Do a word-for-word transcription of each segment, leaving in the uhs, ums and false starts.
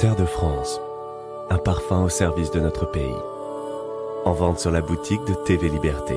Terre de France, un parfum au service de notre pays. En vente sur la boutique de T V Liberté.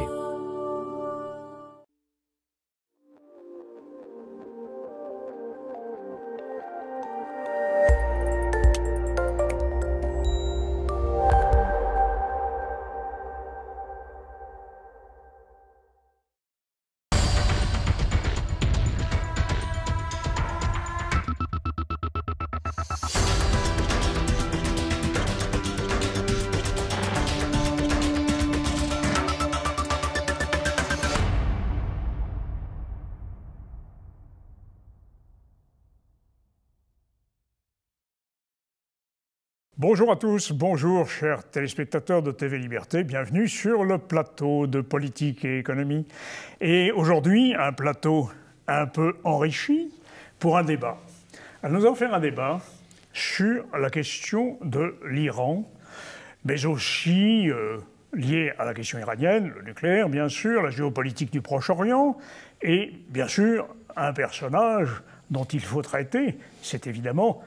Bonjour à tous, bonjour chers téléspectateurs de T V Liberté, bienvenue sur le plateau de politique et économie. Et aujourd'hui, un plateau un peu enrichi pour un débat. Alors, nous allons faire un débat sur la question de l'Iran, mais aussi euh, lié à la question iranienne, le nucléaire bien sûr, la géopolitique du Proche-Orient, et bien sûr un personnage dont il faut traiter, c'est évidemment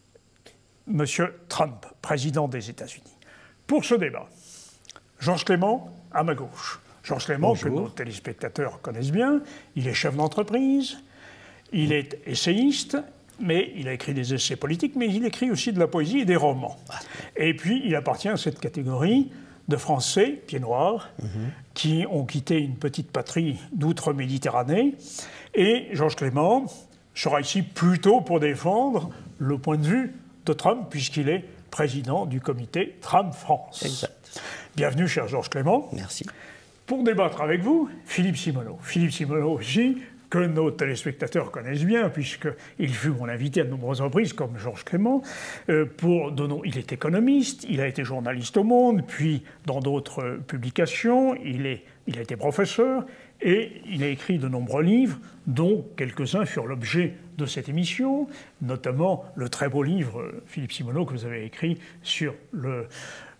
Monsieur Trump, président des États-Unis. Pour ce débat, Georges Clément, à ma gauche. Georges Clément, Bonjour. Que nos téléspectateurs connaissent bien, il est chef d'entreprise, il est essayiste, mais il a écrit des essais politiques, mais il écrit aussi de la poésie et des romans. Et puis, il appartient à cette catégorie de Français, pieds noirs, mm-hmm. qui ont quitté une petite patrie d'outre-Méditerranée. Et Georges Clément sera ici plutôt pour défendre le point de vue de Trump, puisqu'il est président du comité Trump France. Exact. Bienvenue, cher Georges Clément. Merci. Pour débattre avec vous, Philippe Simoneau. Philippe Simoneau aussi, que nos téléspectateurs connaissent bien, puisqu'il fut mon invité à de nombreuses reprises, comme Georges Clément. Euh, pour de no... Il est économiste, il a été journaliste au Monde, puis dans d'autres publications, il, est... il a été professeur, et il a écrit de nombreux livres, dont quelques-uns furent l'objet de cette émission, notamment le très beau livre, Philippe Simoneau, que vous avez écrit sur le,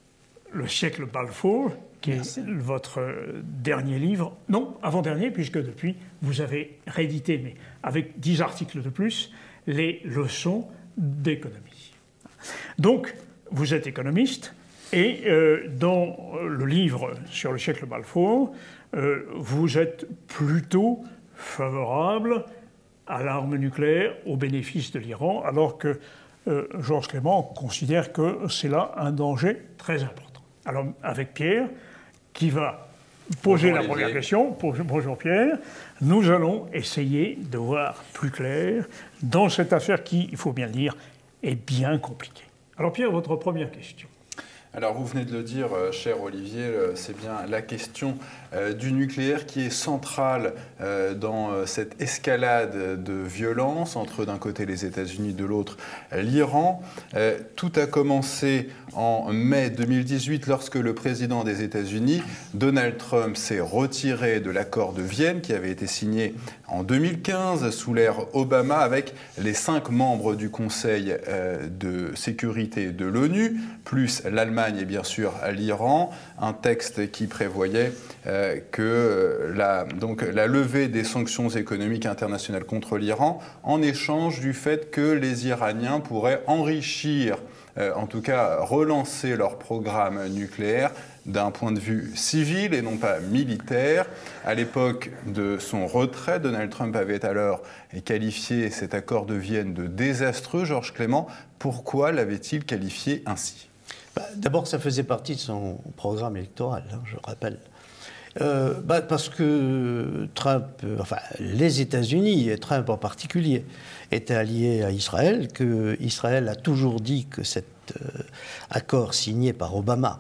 le siècle Balfour, qui Merci. Est votre dernier livre, non, avant-dernier, puisque depuis, vous avez réédité, mais avec dix articles de plus, les leçons d'économie. Donc, vous êtes économiste, et euh, dans le livre sur le siècle Balfour, euh, vous êtes plutôt favorable à l'arme nucléaire au bénéfice de l'Iran, alors que euh, Georges Clément considère que c'est là un danger très important. Alors, avec Pierre, qui va poser bonjour, la première question, bonjour Pierre, nous allons essayer de voir plus clair dans cette affaire qui, il faut bien le dire, est bien compliquée. Alors Pierre, votre première question. Alors vous venez de le dire, cher Olivier, c'est bien la question euh, du nucléaire qui est centrale euh, dans euh, cette escalade de violence entre d'un côté les États-Unis, de l'autre l'Iran. Euh, tout a commencé en mai deux mille dix-huit lorsque le président des États-Unis, Donald Trump, s'est retiré de l'accord de Vienne qui avait été signé en deux mille quinze sous l'ère Obama avec les cinq membres du Conseil euh, de sécurité de l'ONU, plus l'Allemagne et bien sûr l'Iran, un texte qui prévoyait euh, que la, donc, la levée des sanctions économiques internationales contre l'Iran en échange du fait que les Iraniens pourraient enrichir, euh, en tout cas relancer leur programme nucléaire d'un point de vue civil et non pas militaire. À l'époque de son retrait, Donald Trump avait alors qualifié cet accord de Vienne de désastreux. Georges Clément, pourquoi l'avait-il qualifié ainsi ? Bah, d'abord, ça faisait partie de son programme électoral, hein, je rappelle. Euh, bah, parce que Trump, euh, enfin les États-Unis, et Trump en particulier, étaient alliés à Israël, que Israël a toujours dit que cet euh, accord signé par Obama,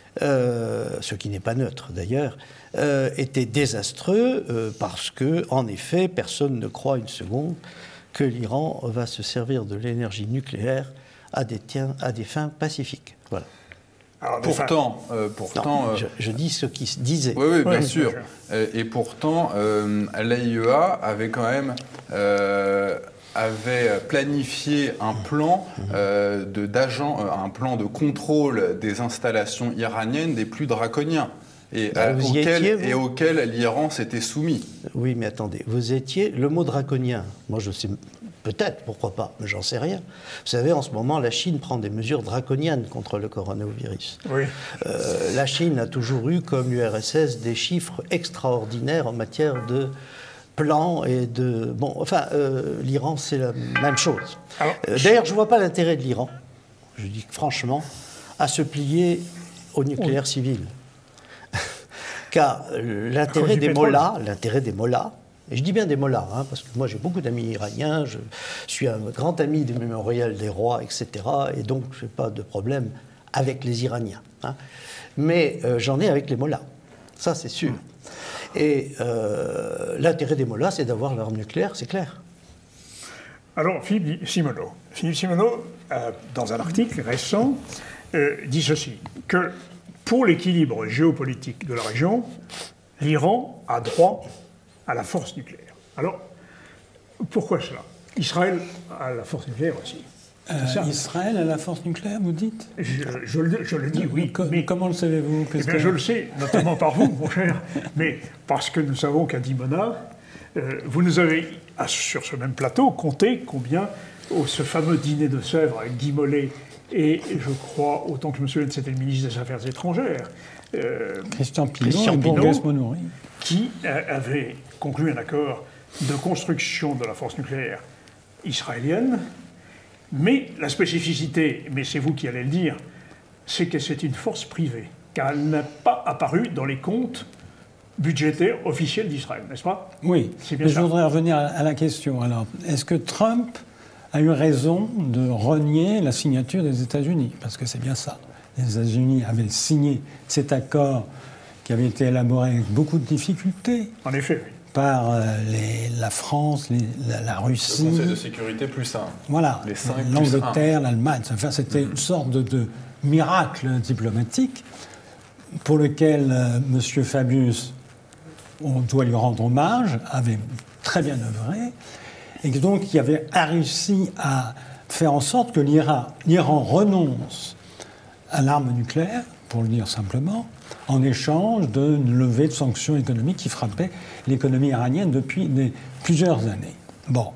euh, ce qui n'est pas neutre d'ailleurs, euh, était désastreux euh, parce que, en effet, personne ne croit une seconde que l'Iran va se servir de l'énergie nucléaire à des, tiens, à des fins pacifiques. Voilà. Alors, pourtant, euh, pourtant non, je, je dis ce qui se disait. Oui, oui, bien oui, sûr. Euh, et pourtant, euh, l'A I E A avait quand même euh, avait planifié un plan euh, de, d'agent, euh, un plan de contrôle des installations iraniennes des plus draconiens. Et, ah, euh, auquel, étiez, et auquel l'Iran s'était soumis. Oui, mais attendez, vous étiez... Le mot draconien, moi je sais Peut-être, pourquoi pas, mais j'en sais rien. Vous savez, en ce moment, la Chine prend des mesures draconiennes contre le coronavirus. Oui. Euh, la Chine a toujours eu, comme l'U R S S, des chiffres extraordinaires en matière de plans et de... Bon, enfin, euh, l'Iran, c'est la même chose. Alors, euh, D'ailleurs, je ne vois pas l'intérêt de l'Iran, je dis franchement, à se plier au nucléaire oui. civil. Car l'intérêt des mollahs, l'intérêt des mollahs, et je dis bien des mollahs, hein, parce que moi j'ai beaucoup d'amis iraniens, je suis un grand ami du mémorial des rois, et cetera, et donc je n'ai pas de problème avec les Iraniens. Hein. Mais euh, j'en ai avec les mollahs, ça c'est sûr. Et euh, l'intérêt des mollahs, c'est d'avoir l'arme nucléaire, c'est clair. Alors, Philippe Simoneau, Philippe Simoneau euh, dans un article récent, euh, dit ceci, que pour l'équilibre géopolitique de la région, l'Iran a droit à la force nucléaire. Alors, pourquoi cela? Israël a la force nucléaire aussi. Euh, Israël a la force nucléaire, vous dites? je, je, le, je le dis, oui. Co mais comment le savez-vous? Eh bien, je le sais, notamment par vous, mon cher, mais parce que nous savons qu'à Dimona, euh, vous nous avez, sur ce même plateau, compté combien, au ce fameux dîner de Sèvres avec Guy Mollet, et je crois, autant que je me souvienne, c'était le ministre des Affaires étrangères, euh, Christian Pineau, Christian et Pineau Monory, qui euh, avait conclu un accord de construction de la force nucléaire israélienne. Mais la spécificité, mais c'est vous qui allez le dire, c'est que c'est une force privée, car elle n'a pas apparu dans les comptes budgétaires officiels d'Israël, n'est-ce pas? Oui, c'est bien mais ça. Je voudrais revenir à la question. Alors, est-ce que Trump a eu raison de renier la signature des États-Unis? Parce que c'est bien ça. Les États-Unis avaient signé cet accord qui avait été élaboré avec beaucoup de difficultés. En effet, oui. Par euh, les, la France, les, la, la Russie. Le Conseil de sécurité plus un. Voilà. L'Angleterre, l'Allemagne. Enfin, c'était mmh. une sorte de, de miracle diplomatique pour lequel euh, M. Fabius, on doit lui rendre hommage, avait très bien œuvré. Et donc, il avait réussi à faire en sorte que l'Iran renonce à l'arme nucléaire, pour le dire simplement, en échange d'une levée de sanctions économiques qui frappait l'économie iranienne depuis des, plusieurs années. Bon.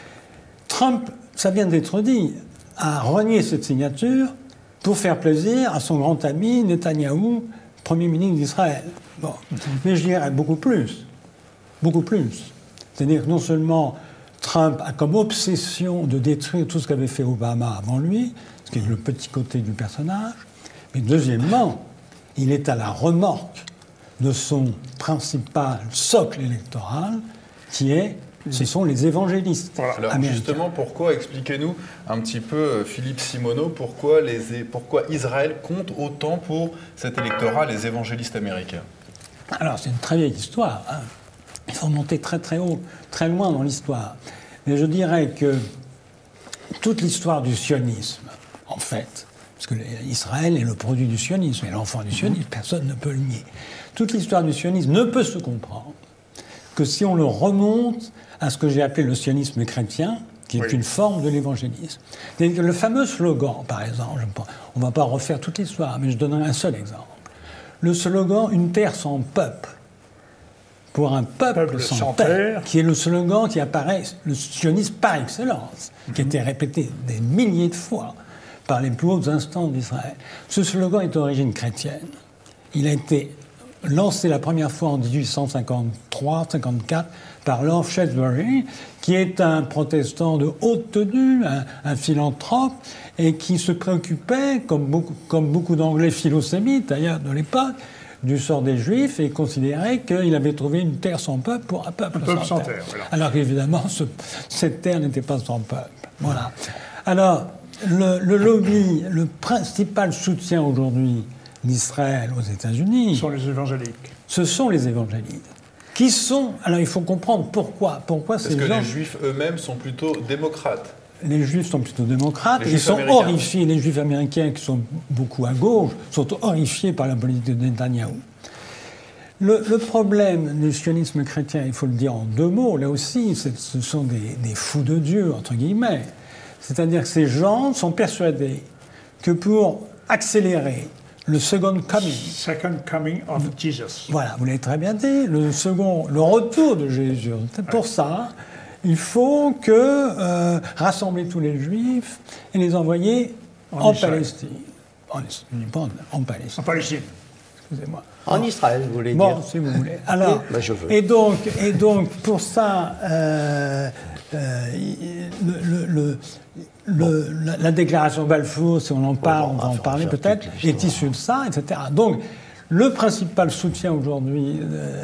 Trump, ça vient d'être dit, a renié cette signature pour faire plaisir à son grand ami Netanyahou, Premier ministre d'Israël. Bon. Mais je dirais beaucoup plus. Beaucoup plus. C'est-à-dire que non seulement Trump a comme obsession de détruire tout ce qu'avait fait Obama avant lui, ce qui est le petit côté du personnage, mais deuxièmement, il est à la remorque de son principal socle électoral, qui est, ce sont les évangélistes. Voilà. Alors américains. Justement, pourquoi, expliquez-nous un petit peu, Philippe Simoneau, pourquoi, les, pourquoi Israël compte autant pour cet électorat, les évangélistes américains? Alors, c'est une très vieille histoire. Hein. Il faut monter très très haut, très loin dans l'histoire. Mais je dirais que toute l'histoire du sionisme, en fait, parce que Israël est le produit du sionisme, et l'enfant du sionisme, personne ne peut le nier. Toute l'histoire du sionisme ne peut se comprendre que si on le remonte à ce que j'ai appelé le sionisme chrétien, qui est oui. une forme de l'évangélisme. Le fameux slogan, par exemple, on ne va pas refaire toute l'histoire, mais je donnerai un seul exemple. Le slogan « Une terre sans peuple », pour un peuple, peuple sans, sans terre, terre, qui est le slogan qui apparaît, le sionisme par excellence, mm-hmm. qui a été répété des milliers de fois par les plus hautes instances d'Israël. Ce slogan est d'origine chrétienne. Il a été lancé la première fois en dix-huit cent cinquante-trois cinquante-quatre par Lord Shaftesbury, qui est un protestant de haute tenue, un, un philanthrope, et qui se préoccupait, comme beaucoup, comme beaucoup d'Anglais philosémites d'ailleurs de l'époque, du sort des Juifs, et considérait qu'il avait trouvé une terre sans peuple pour un peuple, un peuple sans, sans terre. terre voilà. Alors qu'évidemment, ce, cette terre n'était pas sans peuple. Voilà. Alors, le, le lobby, le principal soutien aujourd'hui d'Israël aux États-Unis... Ce sont les évangéliques. Ce sont les évangéliques. Qui sont... Alors, il faut comprendre pourquoi. Pourquoi Parce ces que gens... les Juifs eux-mêmes sont plutôt démocrates. Les Juifs sont plutôt démocrates. Ils sont américains. horrifiés. Les Juifs américains, qui sont beaucoup à gauche, sont horrifiés par la politique de Netanyahou. Le, le problème du sionisme chrétien, il faut le dire en deux mots, là aussi, ce sont des, des fous de Dieu, entre guillemets. C'est-à-dire que ces gens sont persuadés que pour accélérer le second coming... Second coming of Jesus. Voilà, vous l'avez très bien dit, le second, le retour de Jésus. C'est pour ça... il faut que euh, rassembler tous les Juifs et les envoyer en, en Palestine. En, en Palestine. En Palestine. Excusez-moi. En Israël, vous voulez bon, dire. Bon, si vous voulez. Alors, ben, je veux. Et, donc, et donc, pour ça, euh, euh, le, le, le, bon. la, la déclaration Balfour, si on en parle, bon, on va en parler peut-être, est issue de ça, et cetera. Donc, le principal soutien aujourd'hui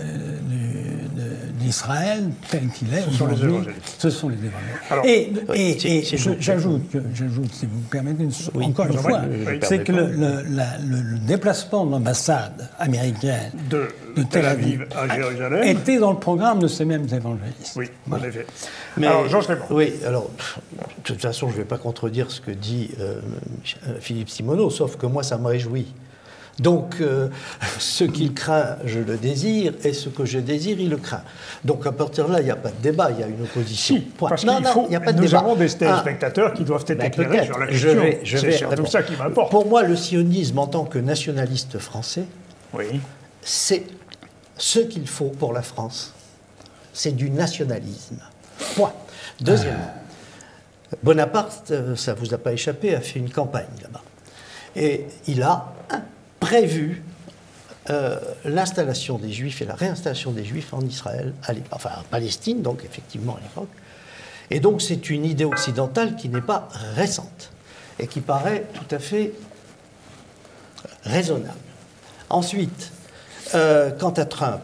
d'Israël, tel qu'il est aujourd'hui, ce sont les évangéliques. Et, et, et, et j'ajoute, j'ajoute, si vous me permettez, une, oui, encore une fois, c'est que le, le, la, le, le déplacement de l'ambassade américaine de, de Tel Aviv à Jérusalem était dans le programme de ces mêmes évangélistes. Oui, voilà. En effet. Mais, alors, Georges Clément. Oui, alors, de toute façon, je ne vais pas contredire ce que dit euh, Philippe Simoneau, sauf que moi, ça me réjouit. Donc, euh, ce qu'il craint, je le désire, et ce que je désire, il le craint. Donc, à partir de là, il n'y a pas de débat, il y a une opposition. Si, parce non, non, il y a pas de nous débat. Avons des téléspectateurs ah, qui doivent être ben éclairés sur la question. Je vais, je vais, c'est surtout ça qui m'importe. Pour moi, le sionisme, en tant que nationaliste français, oui. c'est ce qu'il faut pour la France. C'est du nationalisme. Point. Deuxièmement, Bonaparte, ça ne vous a pas échappé, a fait une campagne là-bas. Et il a prévu euh, l'installation des Juifs et la réinstallation des Juifs en Israël, à enfin en Palestine, donc effectivement à l'époque. Et donc c'est une idée occidentale qui n'est pas récente et qui paraît tout à fait raisonnable. Ensuite, euh, quant à Trump,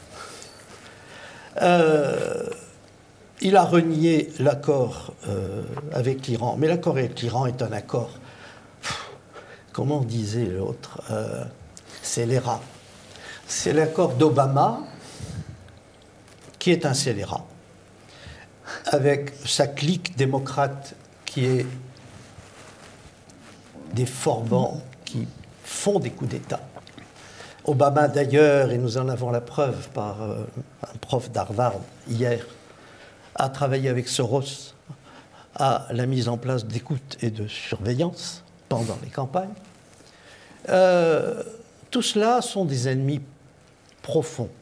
euh, il a renié l'accord euh, avec l'Iran, mais l'accord avec l'Iran est un accord. Comment disait l'autre euh, scélérat. C'est l'accord d'Obama qui est un scélérat, avec sa clique démocrate qui est des forbans qui font des coups d'État. Obama, d'ailleurs, et nous en avons la preuve par euh, un prof d'Harvard hier, a travaillé avec Soros à la mise en place d'écoute et de surveillance pendant les campagnes. Euh, tout cela sont des ennemis profonds.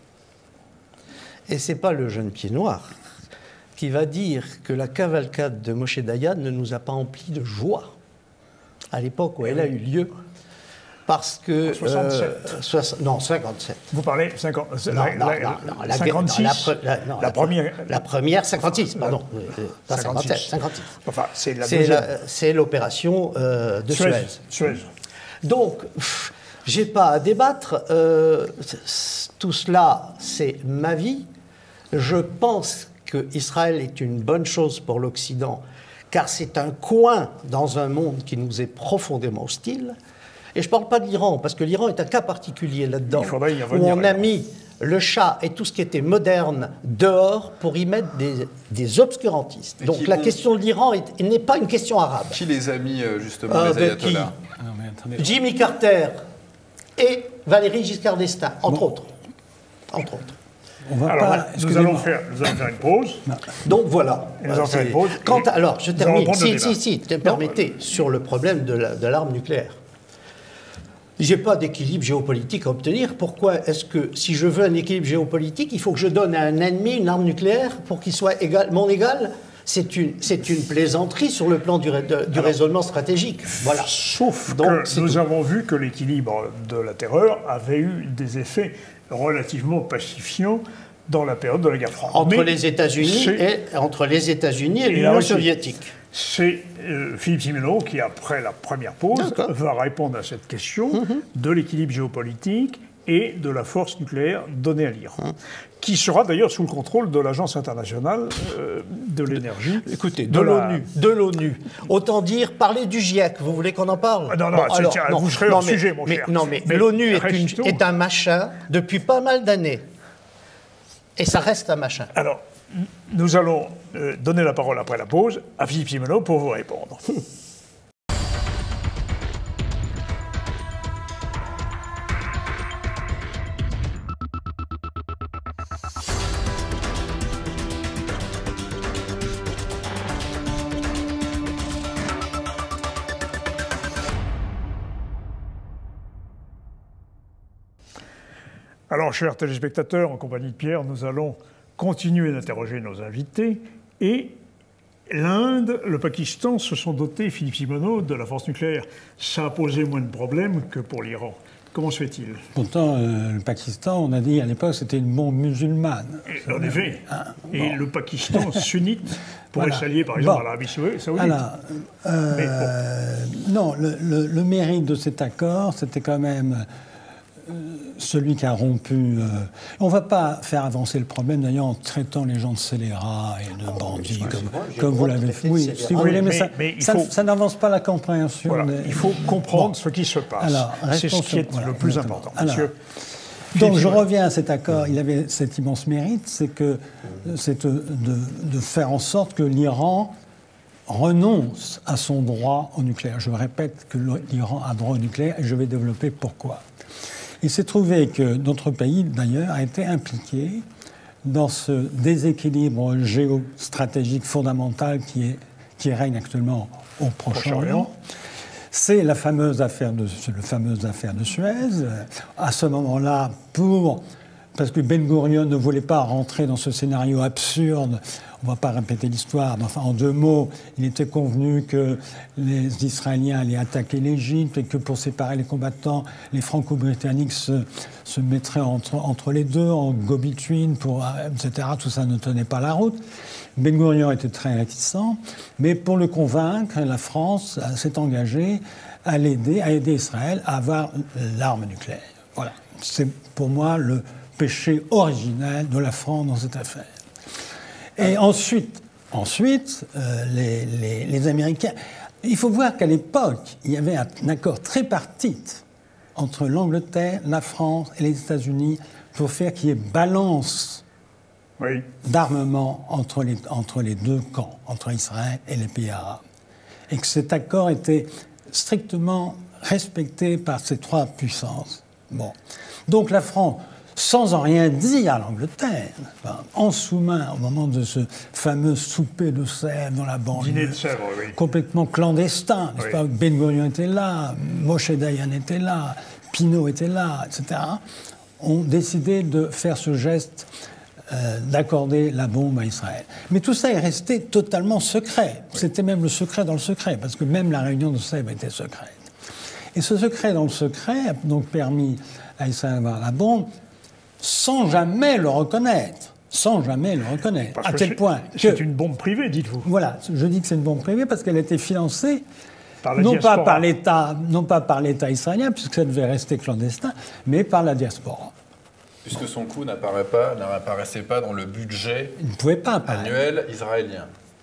Et ce n'est pas le jeune pied noir qui va dire que la cavalcade de Moshe Dayan ne nous a pas emplis de joie à l'époque où elle a eu lieu. Parce que... soixante-sept. Euh, soix, non, cinquante-sept. Vous parlez cinquante, non, la, non, la, non, non, la, cinquante-six non, la, la, non, la première... La première, cinquante-six, pardon. La, pas cinquante-sept, cinquante-six. Enfin, c'est la deuxième. C'est l'opération euh, de Suez. Suez. Donc, je n'ai pas à débattre. Euh, tout cela, c'est ma vie. Je pense qu'Israël est une bonne chose pour l'Occident, car c'est un coin dans un monde qui nous est profondément hostile. Et je ne parle pas de l'Iran, parce que l'Iran est un cas particulier là-dedans, où on a mis le Shah et tout ce qui était moderne dehors pour y mettre des, des obscurantistes. Et donc la ont... question de l'Iran n'est pas une question arabe. Qui les a mis, justement, euh, les ayatollahs? Jimmy Carter et Valéry Giscard d'Estaing, entre bon. autres. Entre autres. On va alors, pas, nous, allons faire, nous allons faire une pause. Non. Donc voilà. Nous allons faire une pause. Quant à, alors, je termine. Si, si, si, te permettez, sur le problème de l'arme nucléaire. Je n'ai pas d'équilibre géopolitique à obtenir. Pourquoi est-ce que, si je veux un équilibre géopolitique, il faut que je donne à un ennemi une arme nucléaire pour qu'il soit égal, mon égal? C'est une, c'est une plaisanterie sur le plan du, de, du Alors, raisonnement stratégique. Voilà. Sauf Donc, que nous tout. avons vu que l'équilibre de la terreur avait eu des effets relativement pacifiants dans la période de la guerre froide. Entre, les États-Unis et, entre les États-Unis et l'Union soviétique. C'est euh, Philippe Simoneau qui, après la première pause, va répondre à cette question mm-hmm. de l'équilibre géopolitique et de la force nucléaire donnée à l'Iran, mm. qui sera d'ailleurs sous le contrôle de l'Agence internationale euh, de l'énergie. Écoutez, de, de l'ONU. De l'ONU. Autant dire, parler du GIEC. Vous voulez qu'on en parle? Non, non, bon, alors, tiens, non vous serez hors sujet, mon mais, cher. Non, mais, mais l'ONU est, est un machin depuis pas mal d'années. Et ça reste un machin. Alors, nous allons euh, donner la parole après la pause à Philippe Simoneau pour vous répondre. Alors, chers téléspectateurs, en compagnie de Pierre, nous allons continuer d'interroger nos invités Et l'Inde, le Pakistan se sont dotés, Philippe Simoneau, de la force nucléaire. Ça a posé moins de problèmes que pour l'Iran. Comment se fait-il? Pourtant, euh, le Pakistan, on a dit à l'époque, c'était une bombe musulmane. Et, en effet. Ah, et bon. le Pakistan sunnite pourrait Voilà. s'allier, par exemple, Bon. à l'Arabie saoudite. Alors, euh, non, le, le- le mérite de cet accord, c'était quand même euh, celui qui a rompu. euh, on ne va pas faire avancer le problème, d'ailleurs, en traitant les gens de scélérats et de bandits, comme, moi, j'ai comme le vous droit de l'avez traiter fait. de Oui, scélérats. si vous Ah voulez, oui, mais, mais- ça, mais il ça, faut- ça n'avance pas la compréhension. Voilà. des- Il faut comprendre Bon. ce qui se passe. Alors, C'est ce restons qui est sur- voilà, le plus exactement. important. Alors, Monsieur. Donc je Philippe reviens à cet accord, il avait cet immense mérite, c'est que c'est de, de- de faire en sorte que l'Iran renonce à son droit au nucléaire. Je répète que l'Iran a droit au nucléaire et je vais développer pourquoi. Il s'est trouvé que notre pays, d'ailleurs, a été impliqué dans ce déséquilibre géostratégique fondamental qui, est, qui règne actuellement au Proche-Orient. Proche-Orient. C'est la fameuse affaire de, c'est le fameuse affaire de Suez. À ce moment-là, pour, parce que Ben Gurion ne voulait pas rentrer dans ce scénario absurde, on ne va pas répéter l'histoire, mais enfin, en deux mots, il était convenu que les Israéliens allaient attaquer l'Égypte et que pour séparer les combattants, les Franco-Britanniques se, se mettraient entre, entre les deux, en go-between, pour, et cetera. Tout ça ne tenait pas la route. Ben Gurion était très réticent, mais pour le convaincre, la France s'est engagée à l'aider, à aider Israël à avoir l'arme nucléaire. Voilà. C'est pour moi le péché originel de la France dans cette affaire. Et ensuite, ensuite euh, les, les, les Américains... Il faut voir qu'à l'époque, il y avait un accord tripartite entre l'Angleterre, la France et les États-Unis pour faire qu'il y ait balance Oui. d'armement entre les, entre les deux camps, entre Israël et les pays arabes. Et que cet accord était strictement respecté par ces trois puissances. Bon. Donc la France, sans en rien dire à l'Angleterre, enfin, en sous-main, au moment de ce fameux souper de Sèvres dans la banlieue, Dîner de Sèvres, oui. complètement clandestin, n'est-ce Oui. pas? Ben Gurion était là, Moshe Dayan était là, Pinault était là, et cetera, ont décidé de faire ce geste euh, d'accorder la bombe à Israël. Mais tout ça est resté totalement secret. C'était même le secret dans le secret, parce que même la réunion de Sèvres était secrète. Et ce secret dans le secret a donc permis à Israël d'avoir la bombe sans jamais le reconnaître. Sans jamais le reconnaître. Parce à que tel c'est- point que... C'est une bombe privée, dites-vous. Voilà, je dis que c'est une bombe privée parce qu'elle a été financée Par la non diaspora. pas par l'État, non pas par l'État israélien, puisque ça devait rester clandestin, mais par la diaspora. Puisque son coût n'apparaît pas, n'apparaissait pas dans le budget Il ne pouvait pas apparaître. annuel israélien.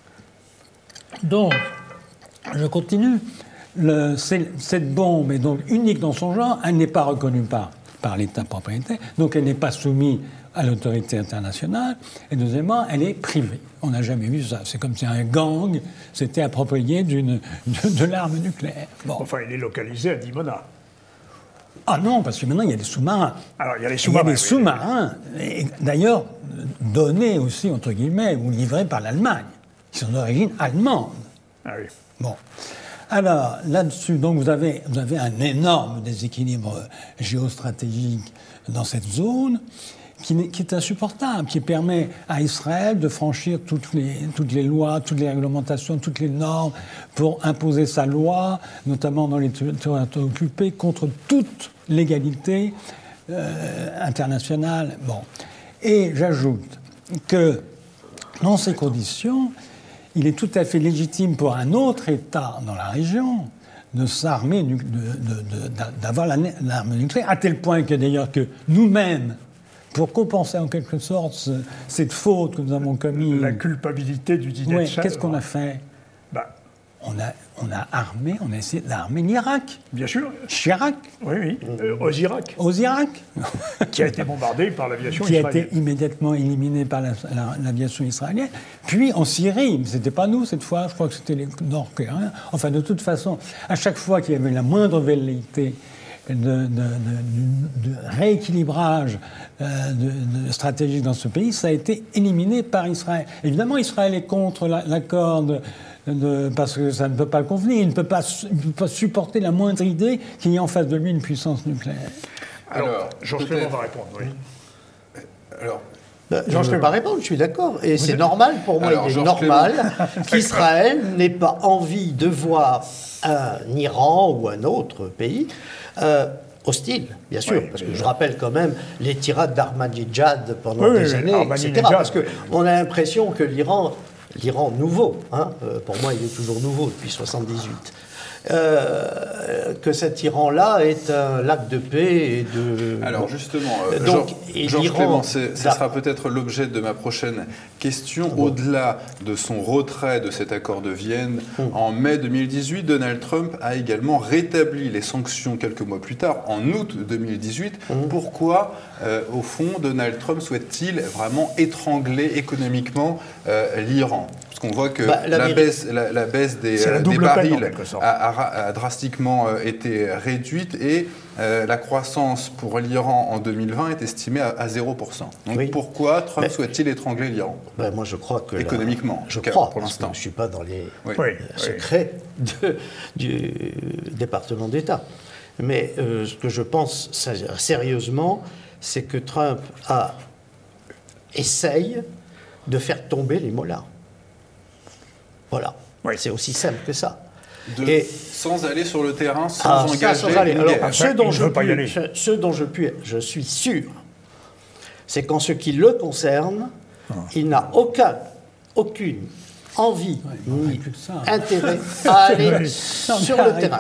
Donc, je continue. Le- c'est- cette bombe est donc unique dans son genre. Elle n'est pas reconnue par, par l'État propriétaire, donc elle n'est pas soumise à l'autorité internationale. Et deuxièmement, elle est privée. On n'a jamais vu ça. C'est comme si un gang s'était approprié d'une, de, de l'arme nucléaire. Bon. Enfin, il est localisé à Dimona. Ah non, parce que maintenant, il y a des sous-marins. Alors, il y a les Il y a sous-marins. des oui. sous-marins, et d'ailleurs, donnés aussi, entre guillemets, ou livrés par l'Allemagne, qui sont d'origine allemande. Ah oui. Bon. Alors, là-dessus, donc, vous avez, vous avez un énorme déséquilibre géostratégique dans cette zone qui, n'est- qui est insupportable, qui permet à Israël de franchir toutes les, toutes les lois, toutes les réglementations, toutes les normes pour imposer sa loi, notamment dans les territoires occupés, contre toute légalité euh, internationale. Bon. Et j'ajoute que, dans ces conditions, il est tout à fait légitime pour un autre État dans la région de s'armer, de- de- de- d'avoir la- l'arme nucléaire, à tel point que d'ailleurs que nous-mêmes, pour compenser en quelque sorte ce- cette faute que nous avons commise, La culpabilité du dîner ouais, de Sèvres. qu'est-ce qu'on a fait? Bah, on a, on a armé, on a essayé d'armer l'Irak, bien sûr. Chirac, Oui, oui. Euh, aux Irak, aux Irak, qui a été bombardé par l'aviation qui a israélienne. été immédiatement éliminé par la- la- l'aviation israélienne. Puis en Syrie, mais ce n'était pas nous cette fois, je crois que c'était les Nord-Coréens. Enfin, de toute façon, à chaque fois qu'il y avait la moindre velléité de, de- de- de rééquilibrage euh, de- de stratégique dans ce pays, ça a été éliminé par Israël. Évidemment, Israël est contre la- l'accord de- de- parce que ça ne peut pas le convenir. Il ne peut pas, su- il ne peut pas supporter la moindre idée qu'il y ait en face de lui une puissance nucléaire. Alors, Alors, Georges peut-être- Clément va répondre, oui. Alors, Ben, je ne veux pas répondre, je suis d'accord. Et c'est êtes... normal, pour moi, Alors, il est Georges normal qu'Israël n'ait pas envie de voir un Iran ou un autre pays euh, hostile, bien sûr. Oui, parce que je rappelle quand même les tirades d'Ahmadinejad pendant oui, des oui, années, et cetera. Parce qu'on a l'impression que l'Iran, l'Iran nouveau, hein, pour moi il est toujours nouveau depuis soixante-dix-huit, Euh, que cet Iran-là est un lac de paix et de... Alors justement, euh, Donc, Georges Clément, ce sera peut-être l'objet de ma prochaine question. Bon. Au-delà de son retrait de cet accord de Vienne, hum. en mai deux mille dix-huit, Donald Trump a également rétabli les sanctions quelques mois plus tard, en août deux mille dix-huit. Hum. Pourquoi, euh, au fond, Donald Trump souhaite-t-il vraiment étrangler économiquement euh, l'Iran ? Parce qu'on voit que bah, la, la, baisse, la, la baisse des, euh, des barils a, a, a drastiquement euh, été réduite et euh, la croissance pour l'Iran en deux mille vingt est estimée à, à zéro pour cent. Donc oui. pourquoi Trump Mais, souhaite-t-il étrangler l'Iran ben Moi je crois que... Économiquement, la, je cas, crois, pour l'instant. Je ne suis pas dans les oui. euh, secrets de, du département d'État. Mais euh, ce que je pense sérieusement, c'est que Trump a, essaye de faire tomber les mollahs. Voilà, oui. C'est aussi simple que ça. De, et, sans aller sur le terrain, sans ah, engager ça, sans aller. une Alors, guerre. Ce dont, je puis, ce, ce dont je puis, je suis sûr, c'est qu'en ce qui le concerne, ah. il n'a aucun, aucune envie ouais, ni ça, hein. intérêt à aller non, sur le terrain.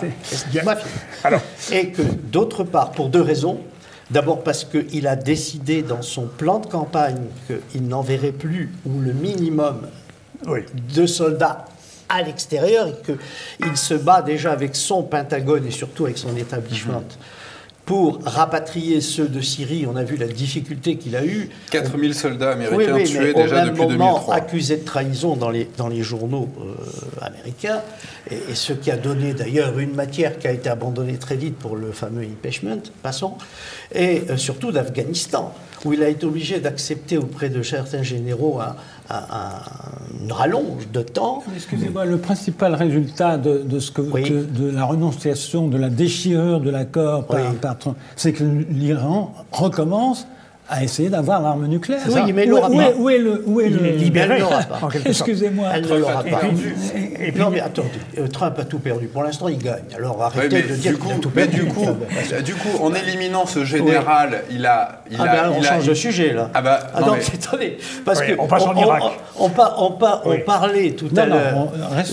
Alors. Et que, d'autre part, pour deux raisons. D'abord parce qu'il a décidé dans son plan de campagne qu'il n'enverrait plus ou le minimum oui. de soldats à l'extérieur et qu'il se bat déjà avec son Pentagone et surtout avec son établissement mmh. pour rapatrier ceux de Syrie. On a vu la difficulté qu'il a eue. quatre mille soldats américains oui, oui, tués déjà depuis deux mille trois. Au même moment, accusés de trahison dans les, dans les journaux euh, américains, et, et ce qui a donné d'ailleurs une matière qui a été abandonnée très vite pour le fameux impeachment, passons, et euh, surtout d'Afghanistan, où il a été obligé d'accepter auprès de certains généraux un, un, un, une rallonge de temps. Excusez-moi, le principal résultat de, de, ce que, oui. de, de la renonciation, de la déchirure de l'accord par, oui. par Trump, c'est que l'Iran recommence à essayer d'avoir l'arme nucléaire. Oui, mais elle où, l'aura où pas. Est, où est le, où est il le... est libéré, pas. Excusez-moi. Elle ne l'aura pas. Et puis, et puis, non, mais attendez, Trump a tout perdu. Pour l'instant, il gagne. Alors arrêtez oui, de dire qu'il a tout perdu. Mais du coup, du coup, en éliminant ce général, oui. il a... Il ah a ben, on il change a, de sujet, là. Ah bah, ah non, non, mais... attendez. Parce oui, que on passe on, en Irak. On, on, on, on, on parlait tout non, à l'heure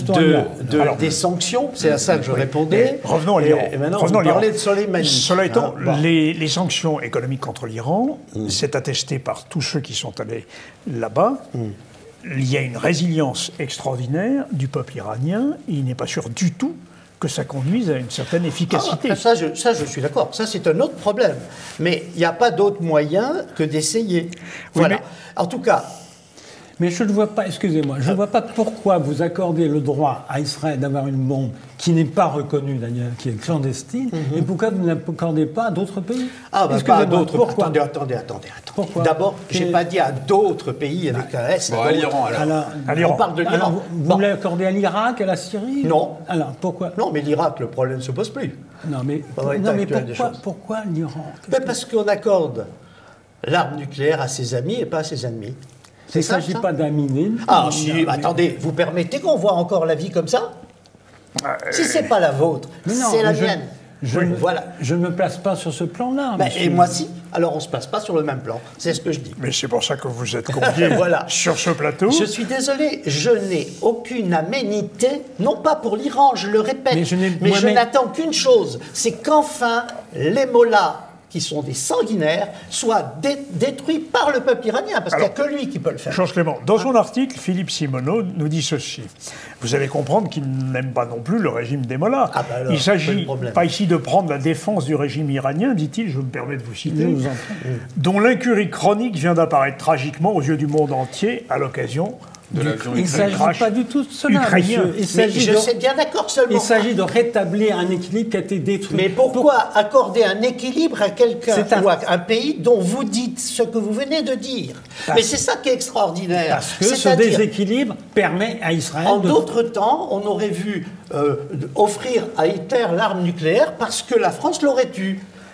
de, de, Alors, des sanctions. C'est à ça que je oui. répondais. Mais revenons à l'Iran. Et, et maintenant, revenons vous parlez de Soleimani. Cela étant, hein, bon. les, les sanctions économiques contre l'Iran, mm. c'est attesté par tous ceux qui sont allés là-bas. Mm. Il y a une résilience extraordinaire du peuple iranien. Et il n'est pas sûr du tout que ça conduise à une certaine efficacité. Ah, ça, je, ça, je suis d'accord. Ça, c'est un autre problème. Mais il n'y a pas d'autre moyen que d'essayer. Oui, voilà. Mais... En tout cas... Mais je ne vois pas, excusez-moi, je ne vois pas pourquoi vous accordez le droit à Israël d'avoir une bombe qui n'est pas reconnue d'ailleurs, qui est clandestine, mm-hmm. et pourquoi vous ne l'accordez pas à d'autres pays? Ah, ben pas à d'autres. Attendez, attendez, attendez. attendez. D'abord, je n'ai pas dit à d'autres pays avec un S. Bon, à l'Iran, alors. alors. À l'Iran. On parle de l'Iran. Vous, bon. vous l'accordez à l'Irak, à la Syrie? Non. Alors, pourquoi? Non, mais l'Irak, le problème ne se pose plus. Non, mais, non, mais pourquoi, pourquoi l'Iran? Ben parce qu'on accorde l'arme nucléaire à ses amis et pas à ses ennemis. Il ne s'agit pas d'aminer. Ah, si, mais... attendez, vous permettez qu'on voit encore la vie comme ça? euh... Si ce n'est pas la vôtre, c'est la je, mienne. Je, oui, ne, voilà. je ne me place pas sur ce plan-là. Ben, et moi, si. Alors, on ne se place pas sur le même plan. C'est ce que je dis. Mais c'est pour ça que vous êtes conviés voilà. sur ce plateau. Je suis désolé, je n'ai aucune aménité, non pas pour l'Iran, je le répète, mais je, mais je n'attends qu'une chose, c'est qu'enfin, les mollahs, qui sont des sanguinaires, soient dé détruits par le peuple iranien, parce qu'il n'y a que lui qui peut le faire. Georges Clément, dans son article, Philippe Simoneau nous dit ceci. Vous allez comprendre qu'il n'aime pas non plus le régime des mollahs. Ah bah alors, il ne s'agit pas ici de prendre la défense du régime iranien, dit-il, je me permets de vous citer, vous dont l'incurie chronique vient d'apparaître tragiquement aux yeux du monde entier à l'occasion de il ne s'agit pas du tout de cela, ukrainien. Il s'agit de... sais bien d'accord seulement. Il s'agit de rétablir un équilibre qui a été détruit. Mais pourquoi Pour... accorder un équilibre à quelqu'un un... ou à un pays dont vous dites ce que vous venez de dire? Parce... Mais c'est ça qui est extraordinaire. Parce que ce déséquilibre permet à Israël en de... d'autres temps, on aurait vu euh, offrir à Hitler l'arme nucléaire parce que la France l'aurait eu.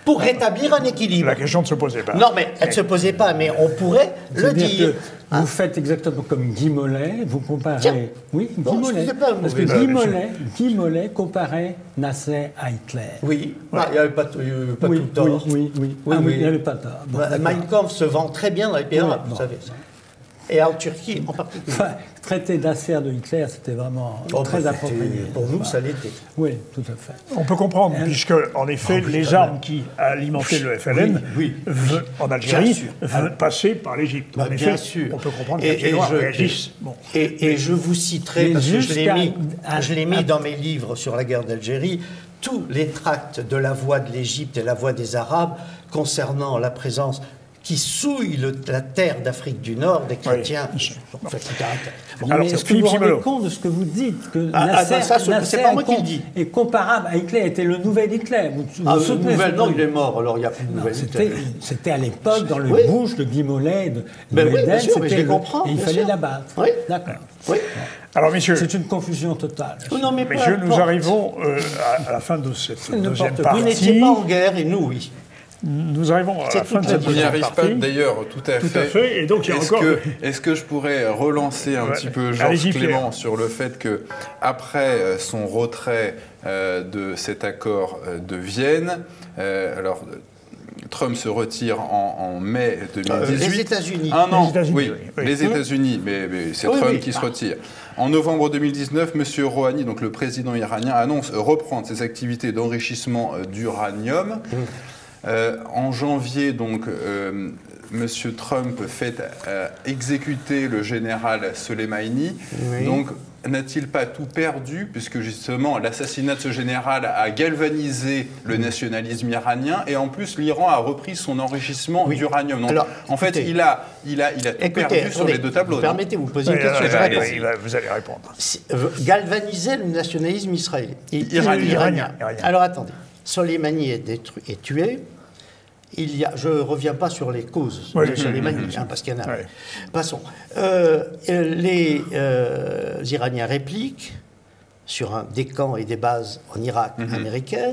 pour rétablir un équilibre. La question ne se posait pas. Non, mais elle ne se posait pas, mais on pourrait le C'est-à-dire dire. que vous faites exactement comme Guy Mollet, vous comparez... Tiens. Oui, Guy Bon, Mollet. c'était pas un Parce que mauvais- Guy Euh, Mollet, Guy Mollet comparait Nasser à Hitler. Oui, bah, il n'y avait pas, il y avait pas oui, tout tort. oui, oui, oui. Oui, Ah oui. il n'y avait pas tort. Bon, Bah, d'accord. Mein Kampf se vend très bien dans les pays Oui, arabes, bon. vous savez ça. Et en Turquie en particulier. Enfin, traiter Nasser de Hitler, c'était vraiment Oh, très bah, approprié. c'était- Pour nous, ça l'était. Oui, tout à fait. On peut comprendre, Euh, puisque, en effet, oh, oui, les quand même. armes qui alimentaient le F L N Oui, oui, ve- en Bien Algérie sûr. veulent passer par l'Égypte. Bah, en bien effet, sûr. on peut comprendre que Et- les Génois et je- réagissent. Bon. Et, et je vous citerai, Mais parce que je l'ai jusqu'à- mis, à- je l'ai mis à- dans mes livres sur la guerre d'Algérie, tous les tracts de la voix de l'Égypte et la voix des Arabes concernant la présence qui souille le- la terre d'Afrique du Nord des chrétiens. Enfin, c'est un- bon, Alors, mais est-ce que Philippe vous vous rendez Simolo. compte de ce que vous dites que Ah, ah, Nasser, ben ça, c'est- Nasser c'est pas moi est qui le com- dis. est comparable à Hitler, était le nouvel Hitler. Vous, Ah, vous ce soutenez nouvel, ce non, truc. il est mort, alors il n'y a plus de Non, nouvelle C'était Hitler. c'était à l'époque, dans le Oui. Bush, de Guy Mollet, de, de Ben oui, bien Eden, sûr, mais je c'était les le- comprends, et il bien fallait sûr. l'abattre. Oui. D'accord. Oui. Alors, messieurs, C'est une confusion totale. Oh, non, mais peu messieurs nous importe. arrivons euh, à, à la fin de cette n'importe deuxième quoi. partie. Vous n'étiez pas en guerre et nous, oui. Nous arrivons à C'est la fin de toute la cette On n'y deuxième arrive pas partie. d'ailleurs, tout à Tout fait. à fait, et donc il y a Est-ce encore- que, est-ce que je pourrais relancer un Ouais. petit peu Allez-y, Georges Pierre. Clément sur le fait que après euh, son retrait euh, de cet accord euh, de Vienne, euh, alors euh, Trump se retire en, en mai deux mille dix-huit. Euh, les États-Unis. Un an, Les États-Unis, oui, oui, oui. les États-Unis, mais, mais c'est Oui, Trump oui. qui se Ah. retire. En novembre deux mille dix-neuf, M. Rouhani, donc le président iranien, annonce reprendre ses activités d'enrichissement euh, d'uranium. Euh, en janvier, donc, euh, M. Trump fait euh, exécuter le général Soleimani. Oui. Donc, n'a-t-il pas tout perdu, puisque justement l'assassinat de ce général a galvanisé le nationalisme iranien, et en plus l'Iran a repris son enrichissement Oui. d'uranium. Donc, Alors, en fait, écoutez. il a, il a, il a tout Écoutez, perdu sur attendez, les deux tableaux. vous non permettez, vous posez une Oui, question, allez, je allez, réponds. il va- vous allez répondre. C'est- euh, galvaniser le nationalisme israélien. I- Iranien. Iranien, iranien. Alors attendez, Soleimani est, détruit, est tué. Il y a, je ne reviens pas sur les causes Oui, de oui, Soleimani, oui, hein, parce qu'il y en a. oui. Passons. Euh, les euh, Iraniens répliquent sur un, des camps et des bases en Irak américaines.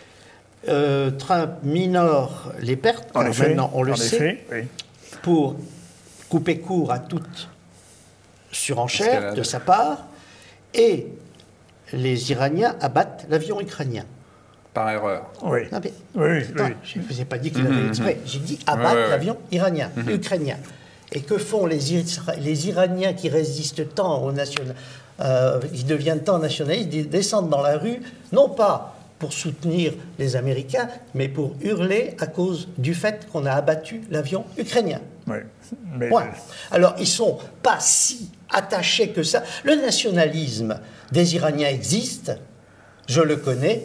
Euh, Trump minore les pertes. En Alors effet, maintenant, on le en sait. effet, oui. Pour couper court à toute surenchère Escalade. de sa part, et les Iraniens abattent l'avion ukrainien. Par erreur. Oui. Non, mais, Oui, oui, attends, oui. je ne vous ai pas dit qu'il avait exprès, j'ai dit abattre Ouais, ouais, ouais. l'avion iranien, ukrainien. Et que font les, Isra- les Iraniens qui résistent tant au national, euh, qui deviennent tant nationalistes, ils descendent dans la rue, non pas pour soutenir les Américains, mais pour hurler à cause du fait qu'on a abattu l'avion ukrainien. Oui. Mais, Point. Alors, ils ne sont pas si attachés que ça. Le nationalisme des Iraniens existe, je le connais,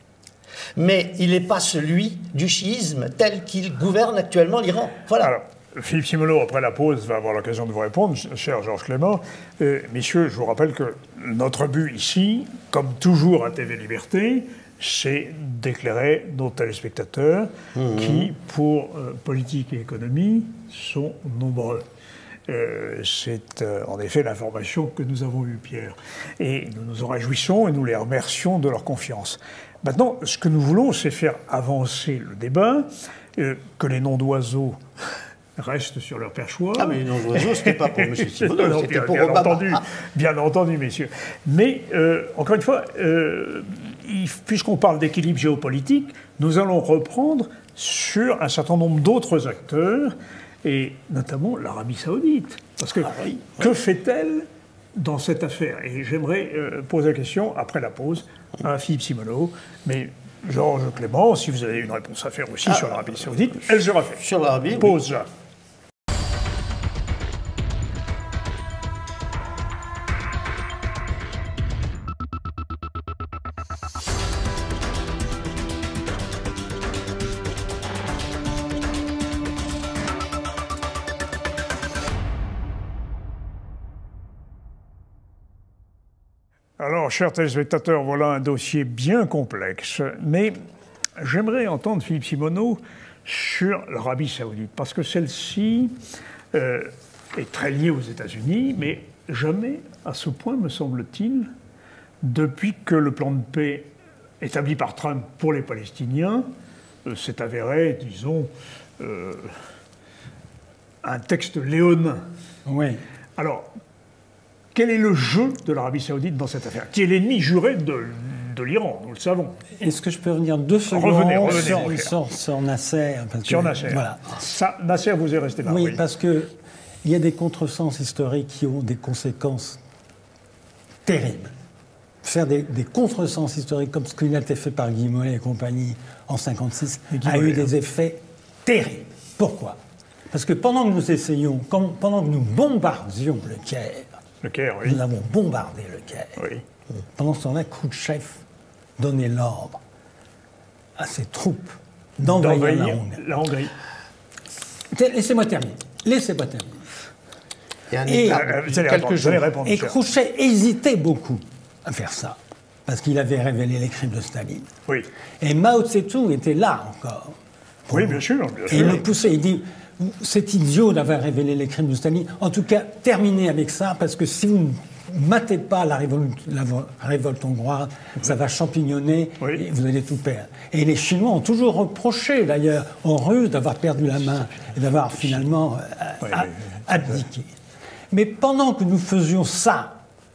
mais il n'est pas celui du chiisme tel qu'il gouverne actuellement l'Iran. Voilà. Alors, Philippe Simolo, après la pause, va avoir l'occasion de vous répondre, cher Georges Clément. Euh, messieurs, je vous rappelle que notre but ici, comme toujours à T V Liberté, c'est d'éclairer nos téléspectateurs qui, pour euh, politique et économie, sont nombreux. Euh, c'est euh, en effet l'information que nous avons eue, Pierre. Et nous nous en réjouissons et nous les remercions de leur confiance. Maintenant, ce que nous voulons, c'est faire avancer le débat, euh, que les noms d'oiseaux restent sur leur perchoir. Ah, mais non, oiseau, ce n'était pas pour M. Non, Thibodeau, non, c'était bien, pour bien Obama. entendu, bien entendu, messieurs. Mais, euh, encore une fois, euh, il- puisqu'on parle d'équilibre géopolitique, nous allons reprendre sur un certain nombre d'autres acteurs, et notamment l'Arabie Saoudite. Parce que, Ah oui, que fait-elle dans cette affaire? Et j'aimerais euh, poser la question, après la pause, à Philippe Simolo. Mais Georges Clément, si vous avez une réponse à faire aussi sur l'Arabie Saoudite, elle sera faite. Sur l'Arabie, oui. Pause, Jacques. Alors, chers téléspectateurs, voilà un dossier bien complexe, mais j'aimerais entendre Philippe Simoneau sur l'Arabie Saoudite, parce que celle-ci euh, est très liée aux États-Unis, mais jamais à ce point, me semble-t-il, depuis que le plan de paix établi par Trump pour les Palestiniens euh, s'est avéré, disons, euh, un texte léonin. Oui. Alors, quel est le jeu de l'Arabie Saoudite dans cette affaire? Qui est l'ennemi juré de, de l'Iran, nous le savons. Est-ce que je peux revenir deux secondes Revenez, revenez, sur, mon cher. sur, sur Nasser parce que- Sur Nasser. Voilà. Ça, Nasser, vous est resté là. Oui, parce qu'il y a des contresens historiques qui ont des conséquences terribles. Faire des, des contresens historiques comme ce qui a été fait par Guy Mollet et compagnie en cinquante-six Et Guy a eu Mollet, des effets terribles. Pourquoi? Parce que pendant que nous essayions, comme- pendant que nous bombardions le Caire, Le Caire, oui. nous avons bombardé le Caire. Oui. Pendant ce temps-là, Khrouchtchev donnait l'ordre à ses troupes d'envahir la D'envahir Hongrie. la Hongrie. Laissez-moi terminer. Laissez-moi terminer. Il y a un Et- écart Euh, de vous allez quelques répondre, vous jours. allez répondre, Et cher. Khrouchtchev hésitait beaucoup à faire ça, parce qu'il avait révélé les crimes de Staline. Oui. Et Mao Tse-tung était là encore. Oui, bien sûr. Bien Et il sûr. le poussait, il dit, c'est idiot d'avoir révélé les crimes de Staline. En tout cas, terminez avec ça, parce que si vous ne matez pas la révolte, la vo- révolte hongroise, ça va champignonner Oui. et vous allez tout perdre. Et les Chinois ont toujours reproché, d'ailleurs, aux Russes d'avoir perdu la main et d'avoir finalement euh, Oui, a- oui, abdiqué. Mais pendant que nous faisions ça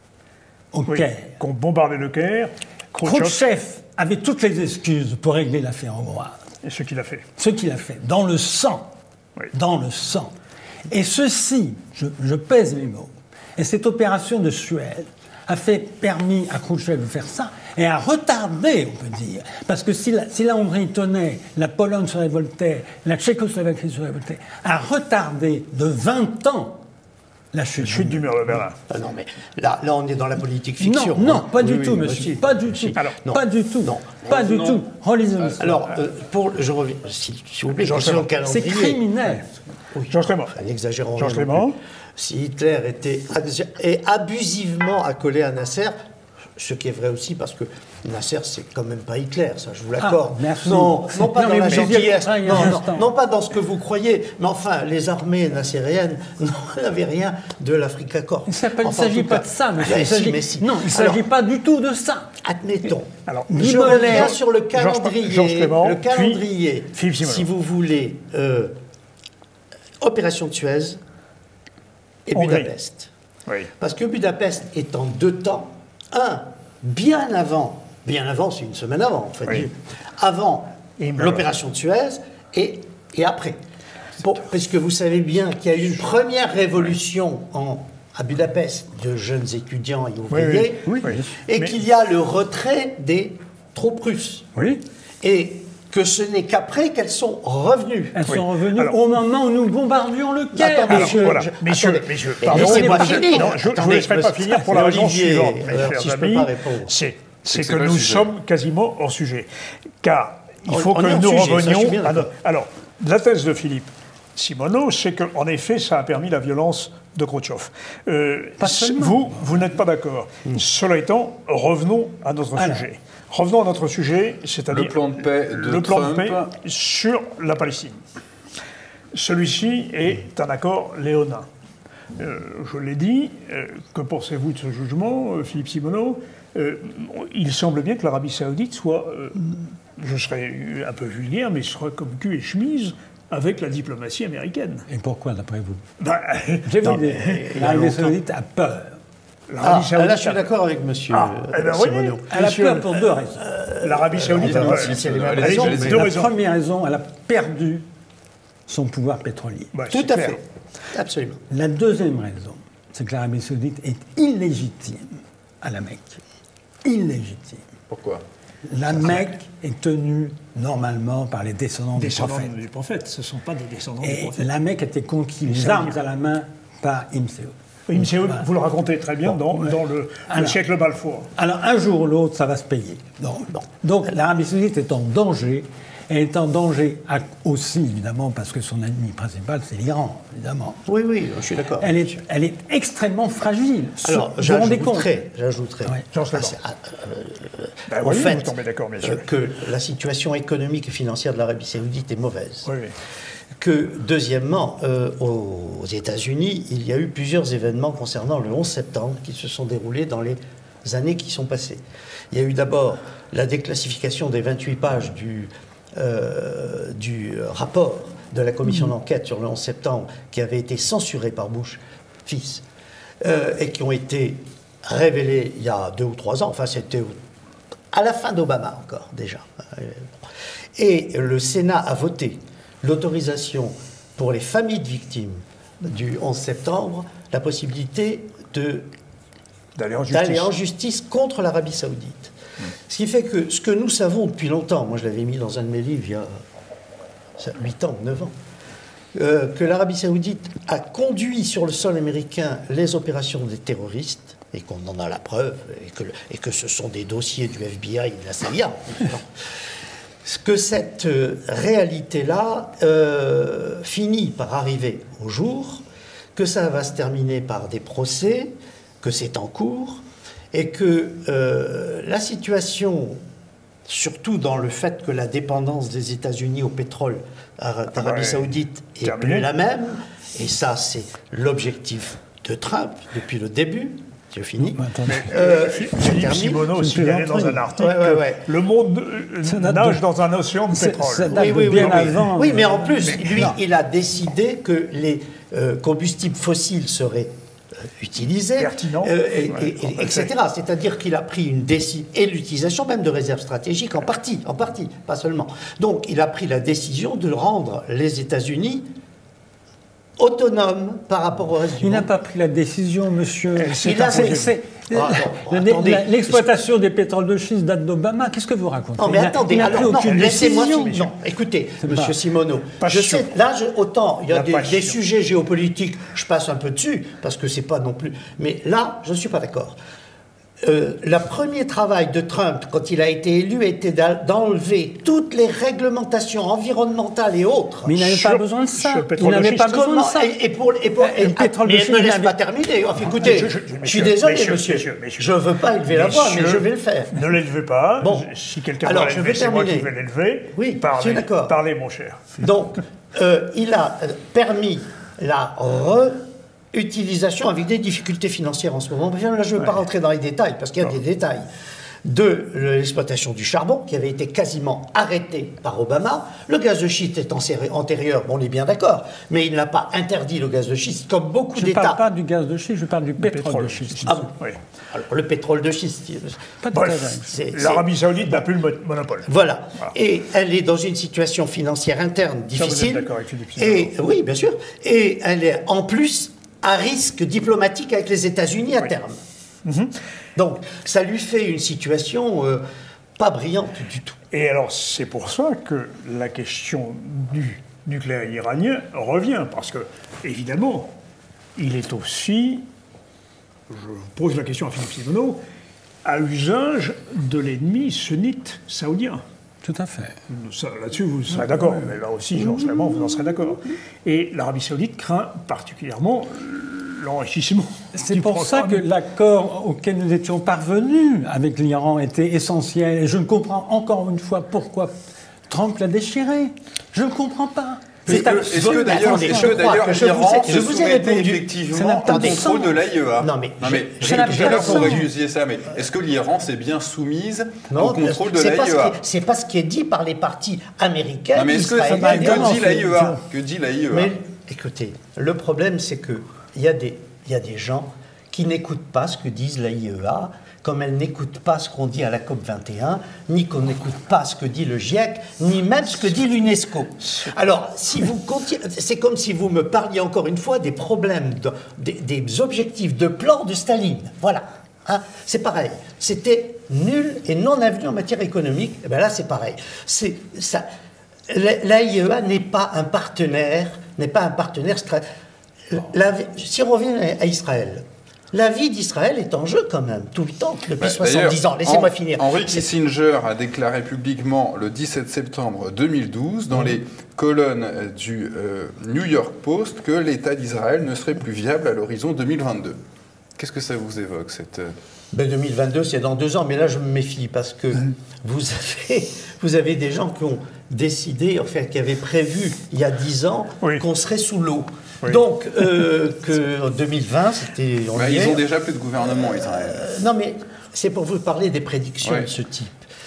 au Oui. Caire, Qu'on bombardait le Caire, Khrouchtchev, Khrouchtchev avait toutes les excuses pour régler l'affaire hongroise. et ce qu'il a fait. Ce qu'il a fait, dans le sang. Oui. Dans le sang. Et ceci, je, je pèse mes mots, et cette opération de Suez a fait permis à Khrouchtchev de faire ça et a retardé, on peut dire. Parce que si la, si la Hongrie tenait, la Pologne se révoltait, la Tchécoslovaquie se révoltait, a retardé de vingt ans la chute. Chute du mur de Berlin. Ah non, mais là, là, on est dans la politique Non, fiction. non, hein. pas Oui, du oui, tout, bah monsieur. si. Pas du tout. Si. Alors, non. Pas du tout. Non. Pas du Non. tout. Relisez l'histoire. Alors, euh, pour, je reviens, si, si vous plaît, Georges sur le Clément. C'est calendrier. criminel. Oui. Georges Clément. Enfin, n'exagérons Georges rien non Clément. plus. Si Hitler était abus- et abusivement accolé à Nasser, ce qui est vrai aussi parce que Nasser, c'est quand même pas Hitler, ça je vous l'accorde. Ah, merci. non, non pas Non, dans mais la vous disiez gentillesse, pas il y a non, un non, instant. non pas dans ce que vous croyez, mais enfin, les armées nassériennes n'avaient rien de l'Africa Corps. Il ne s'appelle- il ne Enfin, en s'agit tout pas cas- de ça, monsieur. Ben Il si, s'agit- mais si. Non, il ne Alors, s'agit pas du tout de ça. admettons. Alors, je Guy reviens Mollet, sur le Georges- calendrier. Georges Clément, le puis calendrier, Philippe Simoneau. si vous voulez, euh, opération de Suez et Hongrie. Budapest. Oui. Parce que Budapest est en deux temps. Un, bien avant, bien avant, c'est une semaine avant, en fait, Oui. avant Et l'opération de Suez et, et après. Bon, parce que vous savez bien qu'il y a eu une première révolution en, à Budapest de jeunes étudiants et ouvriers, oui, oui. et Mais- qu'il y a le retrait des troupes russes. Oui. Et que ce n'est qu'après qu'elles sont revenues. Elles Oui. sont revenues Alors- au moment où nous bombardions le Caire. Attendez, Alors, je- voilà, je- messieurs, attendez. messieurs, Mais pardon, laissez-moi moi, je- finir. non, je ne vous Attendez, laisserai pas monsieur- finir pour la raison Olivier, suivante, mes alors, chers si je peux amis. pas répondre. C'est c'est que c'est que pas le nous sujet. sommes quasiment hors sujet. Car il On- faut on que est hors nous sujet, ça, je suis revenions bien à d'accord. notre- Alors, la thèse de Philippe Simoneau, c'est qu'en effet, ça a permis la violence de Khrouchtchev. Euh, Pas seulement. vous, vous n'êtes pas d'accord. Cela étant, revenons à notre Alors. sujet. Revenons à notre sujet, c'est-à-dire Le plan de paix de le plan Trump. de paix sur la Palestine. Celui-ci est un accord léonin. Euh, je l'ai dit, euh, que pensez-vous de ce jugement, euh, Philippe Simoneau? Euh, Il semble bien que l'Arabie Saoudite soit, euh, je serais un peu vulgaire, mais soit comme cul et chemise avec la diplomatie américaine. Et pourquoi, d'après vous Ben, J'ai non, vu des- il y a l'Arabie longtemps. Saoudite a peur. Ah, l'Arabie Saoudite, là, je suis d'accord avec monsieur Ah, euh, eh ben, voyez, Simoneau. Elle a Monsieur, peur pour deux raisons. l'Arabie Saoudite a allez-y, peur. si c'est les mêmes Allez-y, raisons, allez-y, mais- deux La raisons. première raison, elle a perdu son pouvoir pétrolier. Bah, Tout c'est à clair. fait. Absolument. La deuxième raison, c'est que l'Arabie Saoudite est illégitime à la Mecque. Illégitime. Pourquoi? La Mecque est tenue normalement par les descendants du Descendants prophète. du prophète, ce ne sont pas des descendants du Et prophète. la Mecque a été conquise, les ça armes veut à la main, par Imséoud. Oui, monsieur, Voilà. vous le racontez très bien dans, ouais. dans le, le Alors- siècle Balfour. Alors, un jour ou l'autre, ça va se payer. Donc, donc l'Arabie Saoudite est en danger. Elle est en danger à- aussi, évidemment, parce que son ennemi principal, c'est l'Iran, évidemment. Oui, oui, je suis d'accord. Elle est, elle est extrêmement fragile. Alors, vous vous rendez compte? j'ajouterais, j'ajouterais Ouais. Georges à- Clément. à- euh, Ben au oui, fait vous tombez d'accord, bien euh, sûr. que la situation économique et financière de l'Arabie Saoudite est mauvaise. Oui, oui. Que, deuxièmement, euh, aux États-Unis, il y a eu plusieurs événements concernant le onze septembre qui se sont déroulés dans les années qui sont passées. Il y a eu d'abord la déclassification des vingt-huit pages du euh, du rapport de la commission d'enquête sur le onze septembre, qui avait été censuré par Bush, fils, euh, et qui ont été révélés il y a deux ou trois ans, enfin c'était à la fin d'Obama encore déjà. Et le Sénat a voté l'autorisation pour les familles de victimes du onze septembre, la possibilité de, d'aller en justice. d'aller en justice contre l'Arabie Saoudite. Mmh. Ce qui fait que ce que nous savons depuis longtemps, moi je l'avais mis dans un de mes livres il y a huit ans, neuf ans, euh, que l'Arabie Saoudite a conduit sur le sol américain les opérations des terroristes, et qu'on en a la preuve, et que, et que ce sont des dossiers du F B I et de la C I A. Que cette euh, réalité-là euh, finit par arriver au jour, que ça va se terminer par des procès, que c'est en cours, et que euh, la situation, surtout dans le fait que la dépendance des États-Unis au pétrole d'Arabie ouais, Saoudite est terminé. Plus la même, et ça c'est l'objectif de Trump depuis le début. J'ai fini. Euh, Philippe Simoneau signalait dans un article ouais, ouais, ouais. que le monde nage dans un océan de pétrole. Ça date oui, oui, bien oui, avant. Oui, mais en plus, mais, lui, non. il a décidé que les euh, combustibles fossiles seraient euh, utilisés, pertinents, euh, et, ouais, et, et, et cetera. C'est-à-dire qu'il a pris une décision, et l'utilisation même de réserves stratégiques, en partie, en partie, pas seulement. Donc, il a pris la décision de rendre les États-Unis autonome par rapport au reste du Il monde. n'a pas pris la décision, monsieur. Il a fait... Ah, l'exploitation des pétroles de schiste date d'Obama. Qu'est-ce que vous racontez? Non, mais il attendez, n'a alors, non, laissez-moi... Décision. Non, écoutez, monsieur pas, Simoneau, pas je sais, là, je, autant, il y a des, des sujets géopolitiques, je passe un peu dessus, parce que c'est pas non plus... Mais là, je ne suis pas d'accord. Euh, le premier travail de Trump, quand il a été élu, était d'enlever toutes les réglementations environnementales et autres. Mais il n'avait pas besoin de ça. Il n'avait pas besoin de ça. Et, et pour, et pour, et, et, pétrole mais ne me laisse pas terminer. Enfin, écoutez, je, je, je, je suis désolé, monsieur. monsieur, monsieur, monsieur je ne veux pas élever la voix, mais je vais le faire. Ne l'élevez pas. Bon. Si quelqu'un Alors, veut je vais c'est moi terminer. qui vais l'élever. Oui, parlez, je suis d'accord. Parlez, mon cher. Donc, euh, il a permis la re... utilisation avec des difficultés financières en ce moment. Là, je ne veux ouais. pas rentrer dans les détails, parce qu'il y a non. des détails de l'exploitation du charbon, qui avait été quasiment arrêté par Obama. Le gaz de schiste est antérieur, bon, on est bien d'accord, mais il n'a pas interdit le gaz de schiste, comme beaucoup d'États... Je ne parle pas du gaz de schiste, je parle du pétrole, pétrole de schiste. Ah bon oui. Alors, le pétrole de schiste... Pas de L'Arabie Saoudite n'a plus le monopole. Voilà. voilà. Et elle est dans une situation financière interne difficile. Ça, vous êtes d'accord avec Philippe Simoneau. Et oui, bien sûr. Et elle est en plus... à risque diplomatique avec les États-Unis à oui. terme. Mm-hmm. Donc, ça lui fait une situation euh, pas brillante du tout. Et alors, c'est pour ça que la question du nucléaire iranien revient, parce que, évidemment, il est aussi, je pose la question à Philippe Simoneau, à l'usage de l'ennemi sunnite saoudien. Tout à fait. Là-dessus, vous serez d'accord. Mais là aussi, Georges Clément, vous en serez d'accord. Et l'Arabie Saoudite craint particulièrement l'enrichissement. C'est pour programme. ça que l'accord auquel nous étions parvenus avec l'Iran était essentiel. Et je ne comprends encore une fois pourquoi Trump l'a déchiré. Je ne comprends pas. Est-ce que, est-ce que d'ailleurs, est-ce que d'ailleurs l'Iran se soumettait effectivement au contrôle de l'A I E A? Non mais, non, mais je, je, je, je vous réduisiez ça, mais est-ce que l'Iran s'est bien soumise non, au contrôle de l'A I E A? C'est pas ce qui est dit par les partis américains. Non mais est-ce que, que dit l'A I E A? Que dit l'A I E A? Mais écoutez, le problème c'est que il y a des il y a des gens qui n'écoutent pas ce que disent l'A I E A, comme elles n'écoutent pas ce qu'on dit à la COP vingt et un, ni qu'on n'écoute pas ce que dit le GIEC, ni même ce que dit l'UNESCO. Alors, si vous continuez, c'est comme si vous me parliez encore une fois des problèmes, de, des, des objectifs de plan de Staline. Voilà. Hein, c'est pareil. C'était nul et non avenu en matière économique. Et bien là, c'est pareil. C'est, ça, l'A I E A n'est pas un partenaire, n'est pas un partenaire stratégique. Si on revient à Israël, la vie d'Israël est en jeu quand même, tout le temps, depuis bah, soixante-dix ans. Laissez-moi en, finir. Henry Kissinger a déclaré publiquement le dix-sept septembre deux mille douze, dans mmh. les colonnes du euh, New York Post, que l'État d'Israël ne serait plus viable à l'horizon deux mille vingt-deux. Qu'est-ce que ça vous évoque, cette... Ben deux mille vingt-deux, c'est dans deux ans, mais là, je me méfie, parce que mmh. vous, avez, vous avez des gens qui ont décidé, enfin, qui avaient prévu, il y a dix ans, oui. qu'on serait sous l'eau. Oui. Donc, euh, que en deux mille vingt, c'était... Bah, ils ont déjà plus de gouvernement, Israël. Euh, non, mais c'est pour vous parler des prédictions oui. de ce type.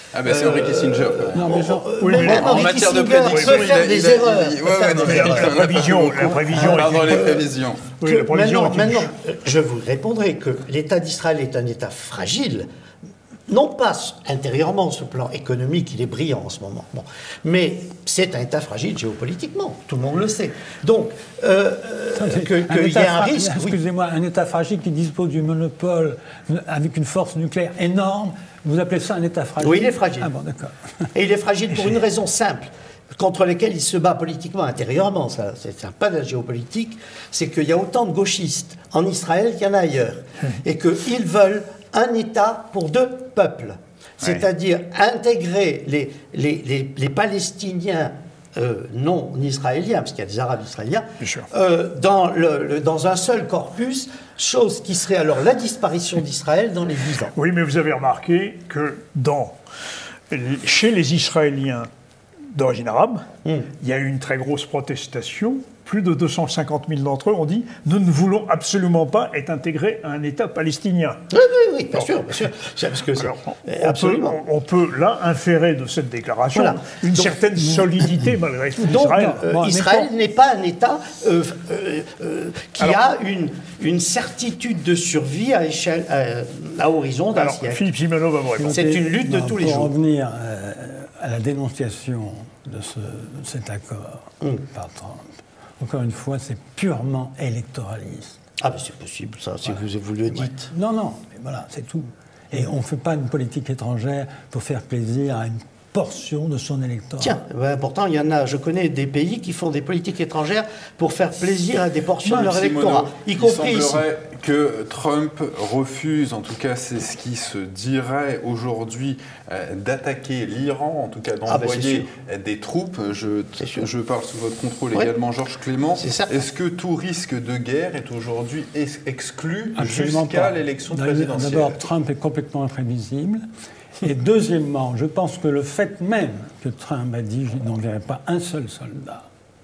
Ah ben c'est Henry Kissinger. Non, mais genre, Oui, mais Même en Henry matière de Kissinger prédiction, peut faire il a- des il a- erreurs. il- peut ouais, faire ouais, des non, mais erreurs. il y en a La prévision, beaucoup. la prévision Pardon, est les une- prévisions. Oui, Que la prévision maintenant, est une- maintenant, euh, je vous répondrai que l'État d'Israël est un État fragile, non pas intérieurement, sur le plan économique, il est brillant en ce moment, bon. Mais c'est un État fragile géopolitiquement, tout le monde le sait. Donc, euh, euh, que- un qu'il y État ait un fra- risque... oui. Excusez-moi, un État fragile qui dispose du monopole avec une force nucléaire énorme, vous appelez ça un État fragile? Oui, il est fragile. Ah bon, d'accord. Et il est fragile pour une raison simple, contre laquelle il se bat politiquement intérieurement, ça, c'est c'est pas de la géopolitique, c'est qu'il y a autant de gauchistes en Israël qu'il y en a ailleurs. Et qu'ils veulent un État pour deux peuples. C'est-à-dire intégrer les, les, les, les Palestiniens euh, non israéliens, parce qu'il y a des Arabes israéliens, Bien sûr. euh, dans, le, le- dans un seul corpus, chose qui serait alors la disparition d'Israël dans les dix ans. Oui, mais vous avez remarqué que dans, chez les Israéliens d'origine arabe, Hmm. il y a eu une très grosse protestation. Plus de deux cent cinquante mille d'entre eux ont dit « Nous ne voulons absolument pas être intégrés à un État palestinien ». Oui, oui, oui, bien sûr, bien sûr. C'est parce que c'est- Alors, on, euh, on peut, absolument. on- on peut là inférer de cette déclaration Voilà. une Donc- certaine solidité malgré tout Donc, d'Israël. euh, Bon, mais Israël quand- n'est pas un État euh, euh, euh, qui Alors- a une, une certitude de survie à, échelle, euh, à horizon d'un Alors, siècle. Philippe Simonov va vous répondre. C'est une lutte de Non, tous les pour jours. revenir euh, à la dénonciation de, ce- de cet accord Mm. par Trump, encore une fois, c'est purement électoraliste. Ah, mais c'est possible, ça, si vous, vous le dites. Non, non, mais voilà, c'est tout. Et on ne fait pas une politique étrangère pour faire plaisir à une portion de son électorat. Tiens, ben, pourtant, il y en a, je connais des pays qui font des politiques étrangères pour faire plaisir à des portions de leur Simoneau, électorat, y il compris ici. semblerait que Trump refuse, en tout cas c'est ce qui se dirait aujourd'hui, euh, d'attaquer l'Iran, en tout cas Ah ben, d'envoyer c'est des troupes. Je, C'est sûr. je parle sous votre contrôle Oui. également, Georges Clément. C'est certain. Est-ce que tout risque de guerre est aujourd'hui ex- exclu Absolument jusqu'à pas. l'élection D'abord, présidentielle? D'abord, Trump est complètement imprévisible. Et deuxièmement, je pense que le fait même que Trump a dit « je n'enverrai pas un seul soldat »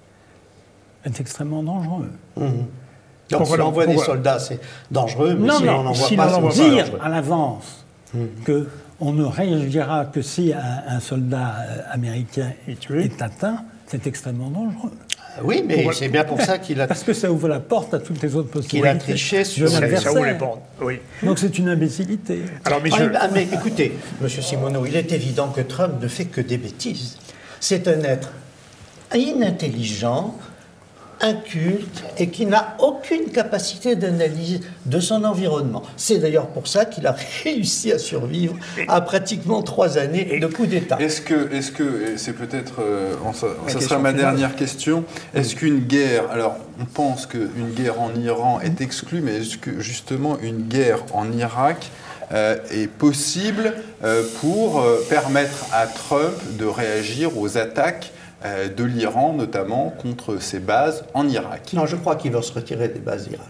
est extrêmement dangereux. Donc, Pourquoi si on non envoie des Pourquoi soldats, c'est dangereux, mais Non, si mais on n'envoie s'il pas, en c'est envoie pas pas, Dire dangereux. à l'avance qu'on ne réagira que si un, un soldat euh, américain Est tué. est atteint, c'est extrêmement dangereux. Oui, mais Pourquoi- c'est bien pour ça qu'il a... Parce que ça ouvre la porte à toutes les autres possibilités. Qu'il a triché sur- de Ça- ça l'adversaire. vous les porte. Oui. Donc c'est une imbécilité. Alors, Ah, messieurs, mais- ah, mais écoutez, M. Simoneau, il est évident que Trump ne fait que des bêtises. C'est un être inintelligent, inculte et qui n'a aucune capacité d'analyse de son environnement. C'est d'ailleurs pour ça qu'il a réussi à survivre à pratiquement trois années de coup d'État. Est-ce que, est-ce que, et c'est peut-être, euh, en- ça, ça question sera ma finale. dernière question, est-ce qu'une guerre, alors on pense qu'une guerre en Iran est exclue, mais est-ce que justement une guerre en Irak euh, est possible euh, pour euh, permettre à Trump de réagir aux attaques euh, de l'Iran, notamment contre ses bases en Irak? Non, je crois qu'il va se retirer des bases d'Irak.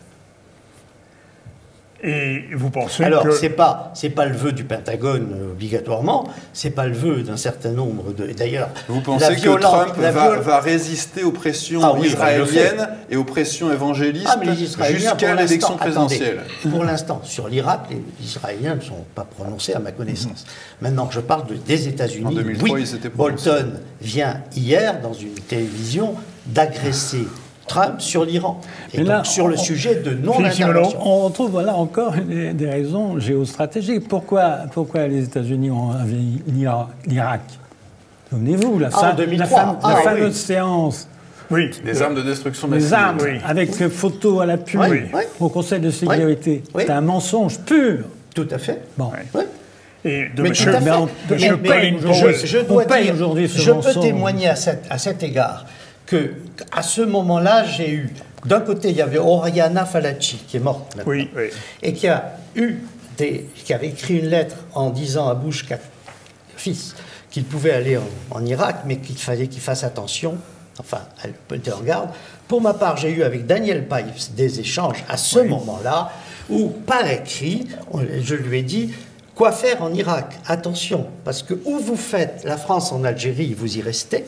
et vous pensez Alors, que... c'est pas, c'est pas le vœu du Pentagone euh, obligatoirement, c'est pas le vœu d'un certain nombre de. et D'ailleurs, Vous la pensez que violence- Trump la va, viol- va résister aux pressions Ah oui, bah, il le fait. israéliennes et aux pressions évangélistes Ah, mais les Israéliens, jusqu'à pour l'élection l'instant, attendez, présidentielle? pour l'instant, sur l'Irak, les Israéliens ne sont pas prononcés à ma connaissance. Maintenant que je parle de- des États-Unis, En deux mille trois, oui, ils s'étaient prononcés. Bolton vient hier dans une télévision d'agresser Trump sur l'Iran. Et Mais donc là, sur le on- sujet de Philippe non-intervention. On retrouve là encore des, des raisons géostratégiques. Pourquoi, pourquoi les États-Unis ont envahi l'Ira- l'Irak? Souvenez-vous, la, Ah, en fa- deux mille la, trois. fame- Ah, la oui. fameuse séance Oui. Des armes de destruction massive. des armes oui. avec photos à l'appui Oui, oui. au Conseil de sécurité. Oui. C'est un mensonge pur. Tout à fait. Bon. Oui. Et de Mais monsieur, tout à fait. mais on- Mais- monsieur mais- Colin je, Powell. je On dois paye dire, aujourd'hui ce je peux mensonge. témoigner à cet, à cet égard que à ce moment-là, j'ai eu, d'un côté, il y avait Oriana Fallaci, qui est morte maintenant, Oui, oui. et qui a eu des, qui avait écrit une lettre en disant à Bush quatre- fils qu'il pouvait aller en, en Irak, mais qu'il fallait qu'il fasse attention. Enfin, elle peut être en garde. Pour ma part, j'ai eu avec Daniel Pipes des échanges à ce moment-là où, par écrit, on- je lui ai dit quoi faire en Irak. Attention, parce que où vous faites la France en Algérie, vous y restez,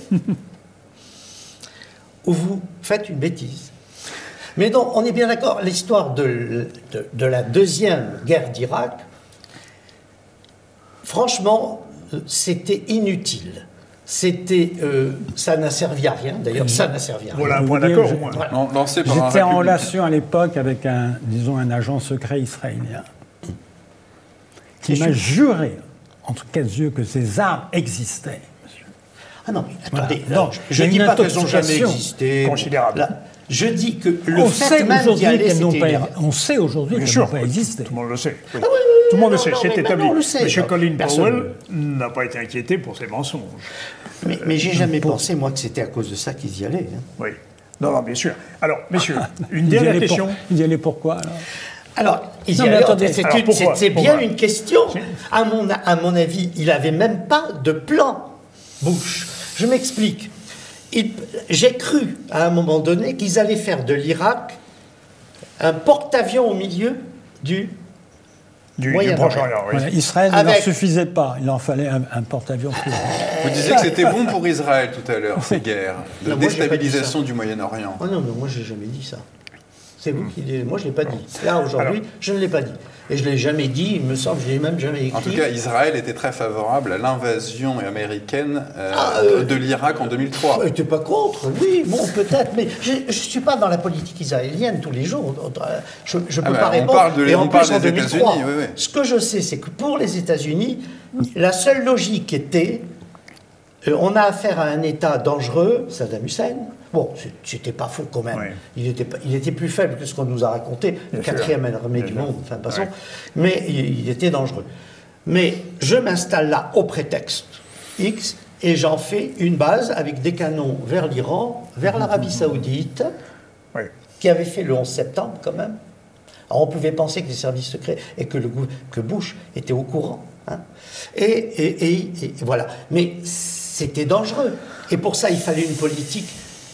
ou vous faites une bêtise. Mais donc, on est bien d'accord, l'histoire de, de- de la deuxième guerre d'Irak, franchement, euh, c'était inutile. C'était, euh, ça n'a servi à rien. D'ailleurs, ça n'a servi à rien. Voilà un point d'accord au moins. Voilà. Lancé par un J'étais en républicain. relation à l'époque avec un, disons, un agent secret israélien qui Et m'a je- juré, entre quatre yeux, que ces armes existaient. Ah non, mais attendez, Voilà. non, Donc, je il ne y dis a pas une qu'elles n'ont jamais intoxication existé. considérable. Là, je dis que le on fait sait même d'y aujourd'hui aller, qu'elles n'ont c'était pas, une erreur. on sait aujourd'hui Bien qu'elles sûr, n'ont pas existé. tout le monde le sait. oui. Ah oui, oui, Tout le monde le non, sait, non, c'est mais établi. maintenant, on le sait, Monsieur ça. Colin Personne- Powell n'a pas été inquiété pour ses mensonges. Mais, mais j'ai jamais pensé, moi, que c'était à cause de ça qu'ils y allaient. hein. Oui. Non, non, bien sûr. Alors, messieurs, une Ils y dernière allaient pour- question. Ils y allaient pourquoi alors Alors, ils y Non, mais allaient- attendez, c'est alors une- pourquoi c'est- c'est Pourquoi bien une question. À mon, à mon avis, il n'avait même pas de plan, Bush. Je m'explique. Il- J'ai cru, à un moment donné, qu'ils allaient faire de l'Irak un porte-avions au milieu du... Du, du Moyen-Orient. Proche-Orient, oui. Voilà, Israël ne leur Avec- suffisait pas. Il en fallait un, un porte-avions plus grand. Vous disiez que c'était bon pour Israël tout à l'heure, ces guerres, de Non, moi, j'ai pas dit déstabilisation du Moyen-Orient. Oh non, mais moi, j'ai jamais dit ça. C'est vous qui l'avez... Moi, je ne l'ai pas dit. Là, aujourd'hui, je ne l'ai pas dit. Et je ne l'ai jamais dit, il me semble, je ne l'ai même jamais écrit. En tout cas, Israël était très favorable à l'invasion américaine euh, Ah, euh, de l'Irak en deux mille trois. Je n'étais pas contre, oui, bon, peut-être, mais je ne suis pas dans la politique israélienne tous les jours. Je ne peux Ah bah, pas on répondre. parle de- Et en on plus, parle en des deux mille trois, États-Unis, oui, oui. ce que je sais, c'est que pour les États-Unis, la seule logique était euh, on a affaire à un État dangereux, Saddam Hussein. Bon, c'est- c'était pas faux quand même. Oui. Il, était, pas- il était plus faible que ce qu'on nous a raconté, le Bien quatrième sûr. armée Bien du sûr. monde, enfin, passons. Ouais. Mais il, il était dangereux. Mais je m'installe là au prétexte X et j'en fais une base avec des canons vers l'Iran, vers l'Arabie Saoudite, Oui. qui avait fait le onze septembre quand même. Alors on pouvait penser que les services secrets et que, le, gou- que Bush était au courant. hein. Et, et- et- et voilà. Mais c'était dangereux. Et pour ça, il fallait une politique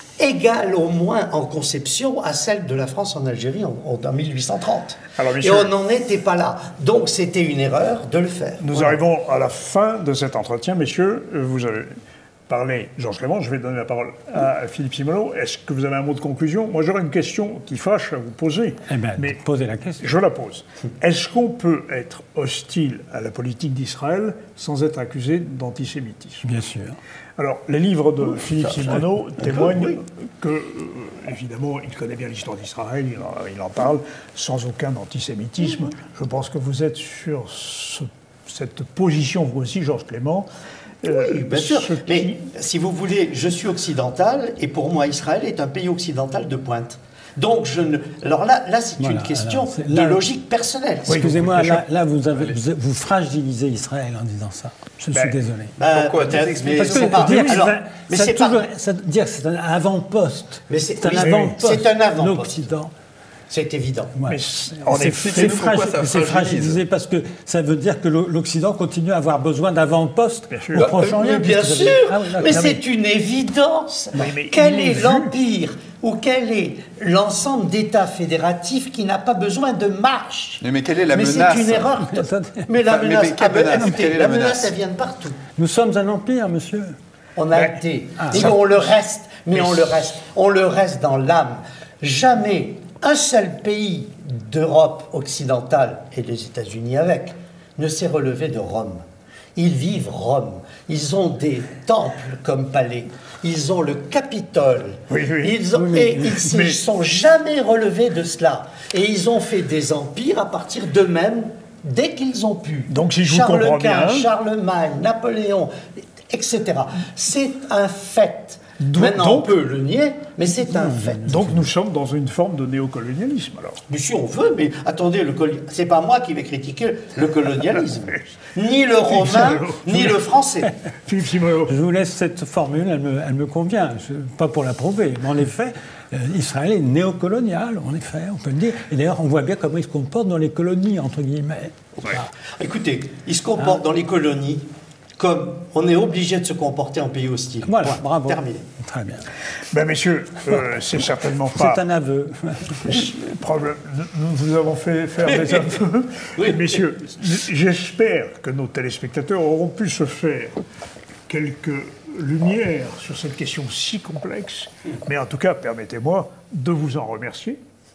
égale au moins en conception à celle de la France en Algérie en, en- en mille huit cent trente. Alors, et messieurs- on n'en était pas là. Donc c'était une erreur de le faire. Nous Voilà. arrivons à la fin de cet entretien. Messieurs, euh, vous avez parlé, Georges Clément, je vais donner la parole à Philippe Simolo. Est-ce que vous avez un mot de conclusion? Moi, j'aurais une question qui fâche à vous poser. Eh bien, mais posez la question. je la pose. Est-ce qu'on peut être hostile à la politique d'Israël sans être accusé d'antisémitisme? Bien sûr. Alors, les livres de Philippe ça, ça, Simoneau témoignent oui. que, euh, évidemment, il connaît bien l'histoire d'Israël, il en, il en parle, sans aucun antisémitisme. Je pense que vous êtes sur ce- cette position, vous aussi, Georges Clément. Euh, Oui, bien sûr. ce qui- Mais si vous voulez, je suis occidental et pour moi, Israël est un pays occidental de pointe. Donc, je ne. Alors là, là c'est Voilà, une question alors, c'est- de là- logique personnelle. Oui, Excusez-moi, bien là, là, vous, avez, vous, vous fragilisez Israël en disant ça. Je Ben, suis désolé. Bah, Pourquoi peut-être, Explique- mais Parce que c'est pas- dire, que alors, c'est un- mais ça c'est toujours- pas. ça- dire que c'est un avant-poste. Mais c'est- C'est un oui, avant-poste. c'est un avant-poste. L'Occident. C'est évident. Ouais. Mais C'est en c'est- effet, c'est pourquoi fragi- ça c'est fragilise fragilisé parce que ça veut dire que l'O- l'Occident continue à avoir besoin d'avant-postes Bien sûr. au Proche-Orient. Mais bien puisque sûr, ça veut- Ah oui, d'accord. mais Non, c'est une évidence. Oui, mais Quel il est est vu. l'empire ou quel est l'ensemble d'États fédératifs qui n'a pas besoin de marche? Mais, mais quelle est la Mais menace? c'est une erreur. Attendez. Mais la Enfin, mais- menace, mais quelle ah ben, menace écoutez, Quelle est la la menace, menace elle vient de partout. Nous sommes un empire, monsieur. On a Ben, été, ah, et ça- on le reste, mais, mais on le reste, on le reste dans l'âme. Jamais un seul pays d'Europe occidentale, et les États-Unis avec, ne s'est relevé de Rome. Ils vivent Rome. Ils ont des temples comme palais. Ils ont le Capitole. Oui, oui. Ils ont, Oui, mais- et ils ne se mais- sont jamais relevés de cela. Et ils ont fait des empires à partir d'eux-mêmes dès qu'ils ont pu. Donc, si je vous Charles comprends Quint, bien- Charlemagne, Napoléon, et cetera. C'est un fait. Donc- Maintenant, donc- on peut le nier, mais c'est un fait. Donc nous sommes dans une forme de néocolonialisme, alors. Mais si on veut, mais attendez, le col- c'est pas moi qui vais critiquer le colonialisme. Ni le romain, ni le français. Philippe Simoneau. Je vous laisse cette formule, elle me, elle me convient. Je- pas pour la prouver, mais en effet, euh, Israël est néocolonial, en effet, on peut le dire. Et d'ailleurs, on voit bien comment il se comporte dans les colonies, entre guillemets. Voilà. Écoutez, ils se comportent dans les colonies comme on est obligé de se comporter en pays hostile. Voilà, Point. bravo. Terminé. Très bien. Ben messieurs, euh, c'est certainement pas... C'est un aveu. problème. Nous vous avons fait faire des aveux. Oui. Messieurs, j'espère que nos téléspectateurs auront pu se faire quelques lumières sur cette question si complexe. Mais en tout cas, permettez-moi de vous en remercier.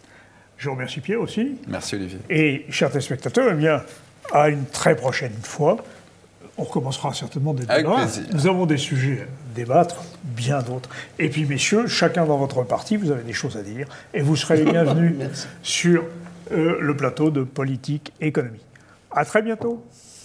Je remercie Pierre aussi. Merci Olivier. Et, chers téléspectateurs, eh bien, à une très prochaine fois. On recommencera certainement des Avec débats. plaisir. Nous avons des sujets à débattre, bien d'autres. Et puis, messieurs, chacun dans votre parti, vous avez des choses à dire. Et vous serez les bienvenus sur euh, le plateau de Politique Économie. À très bientôt.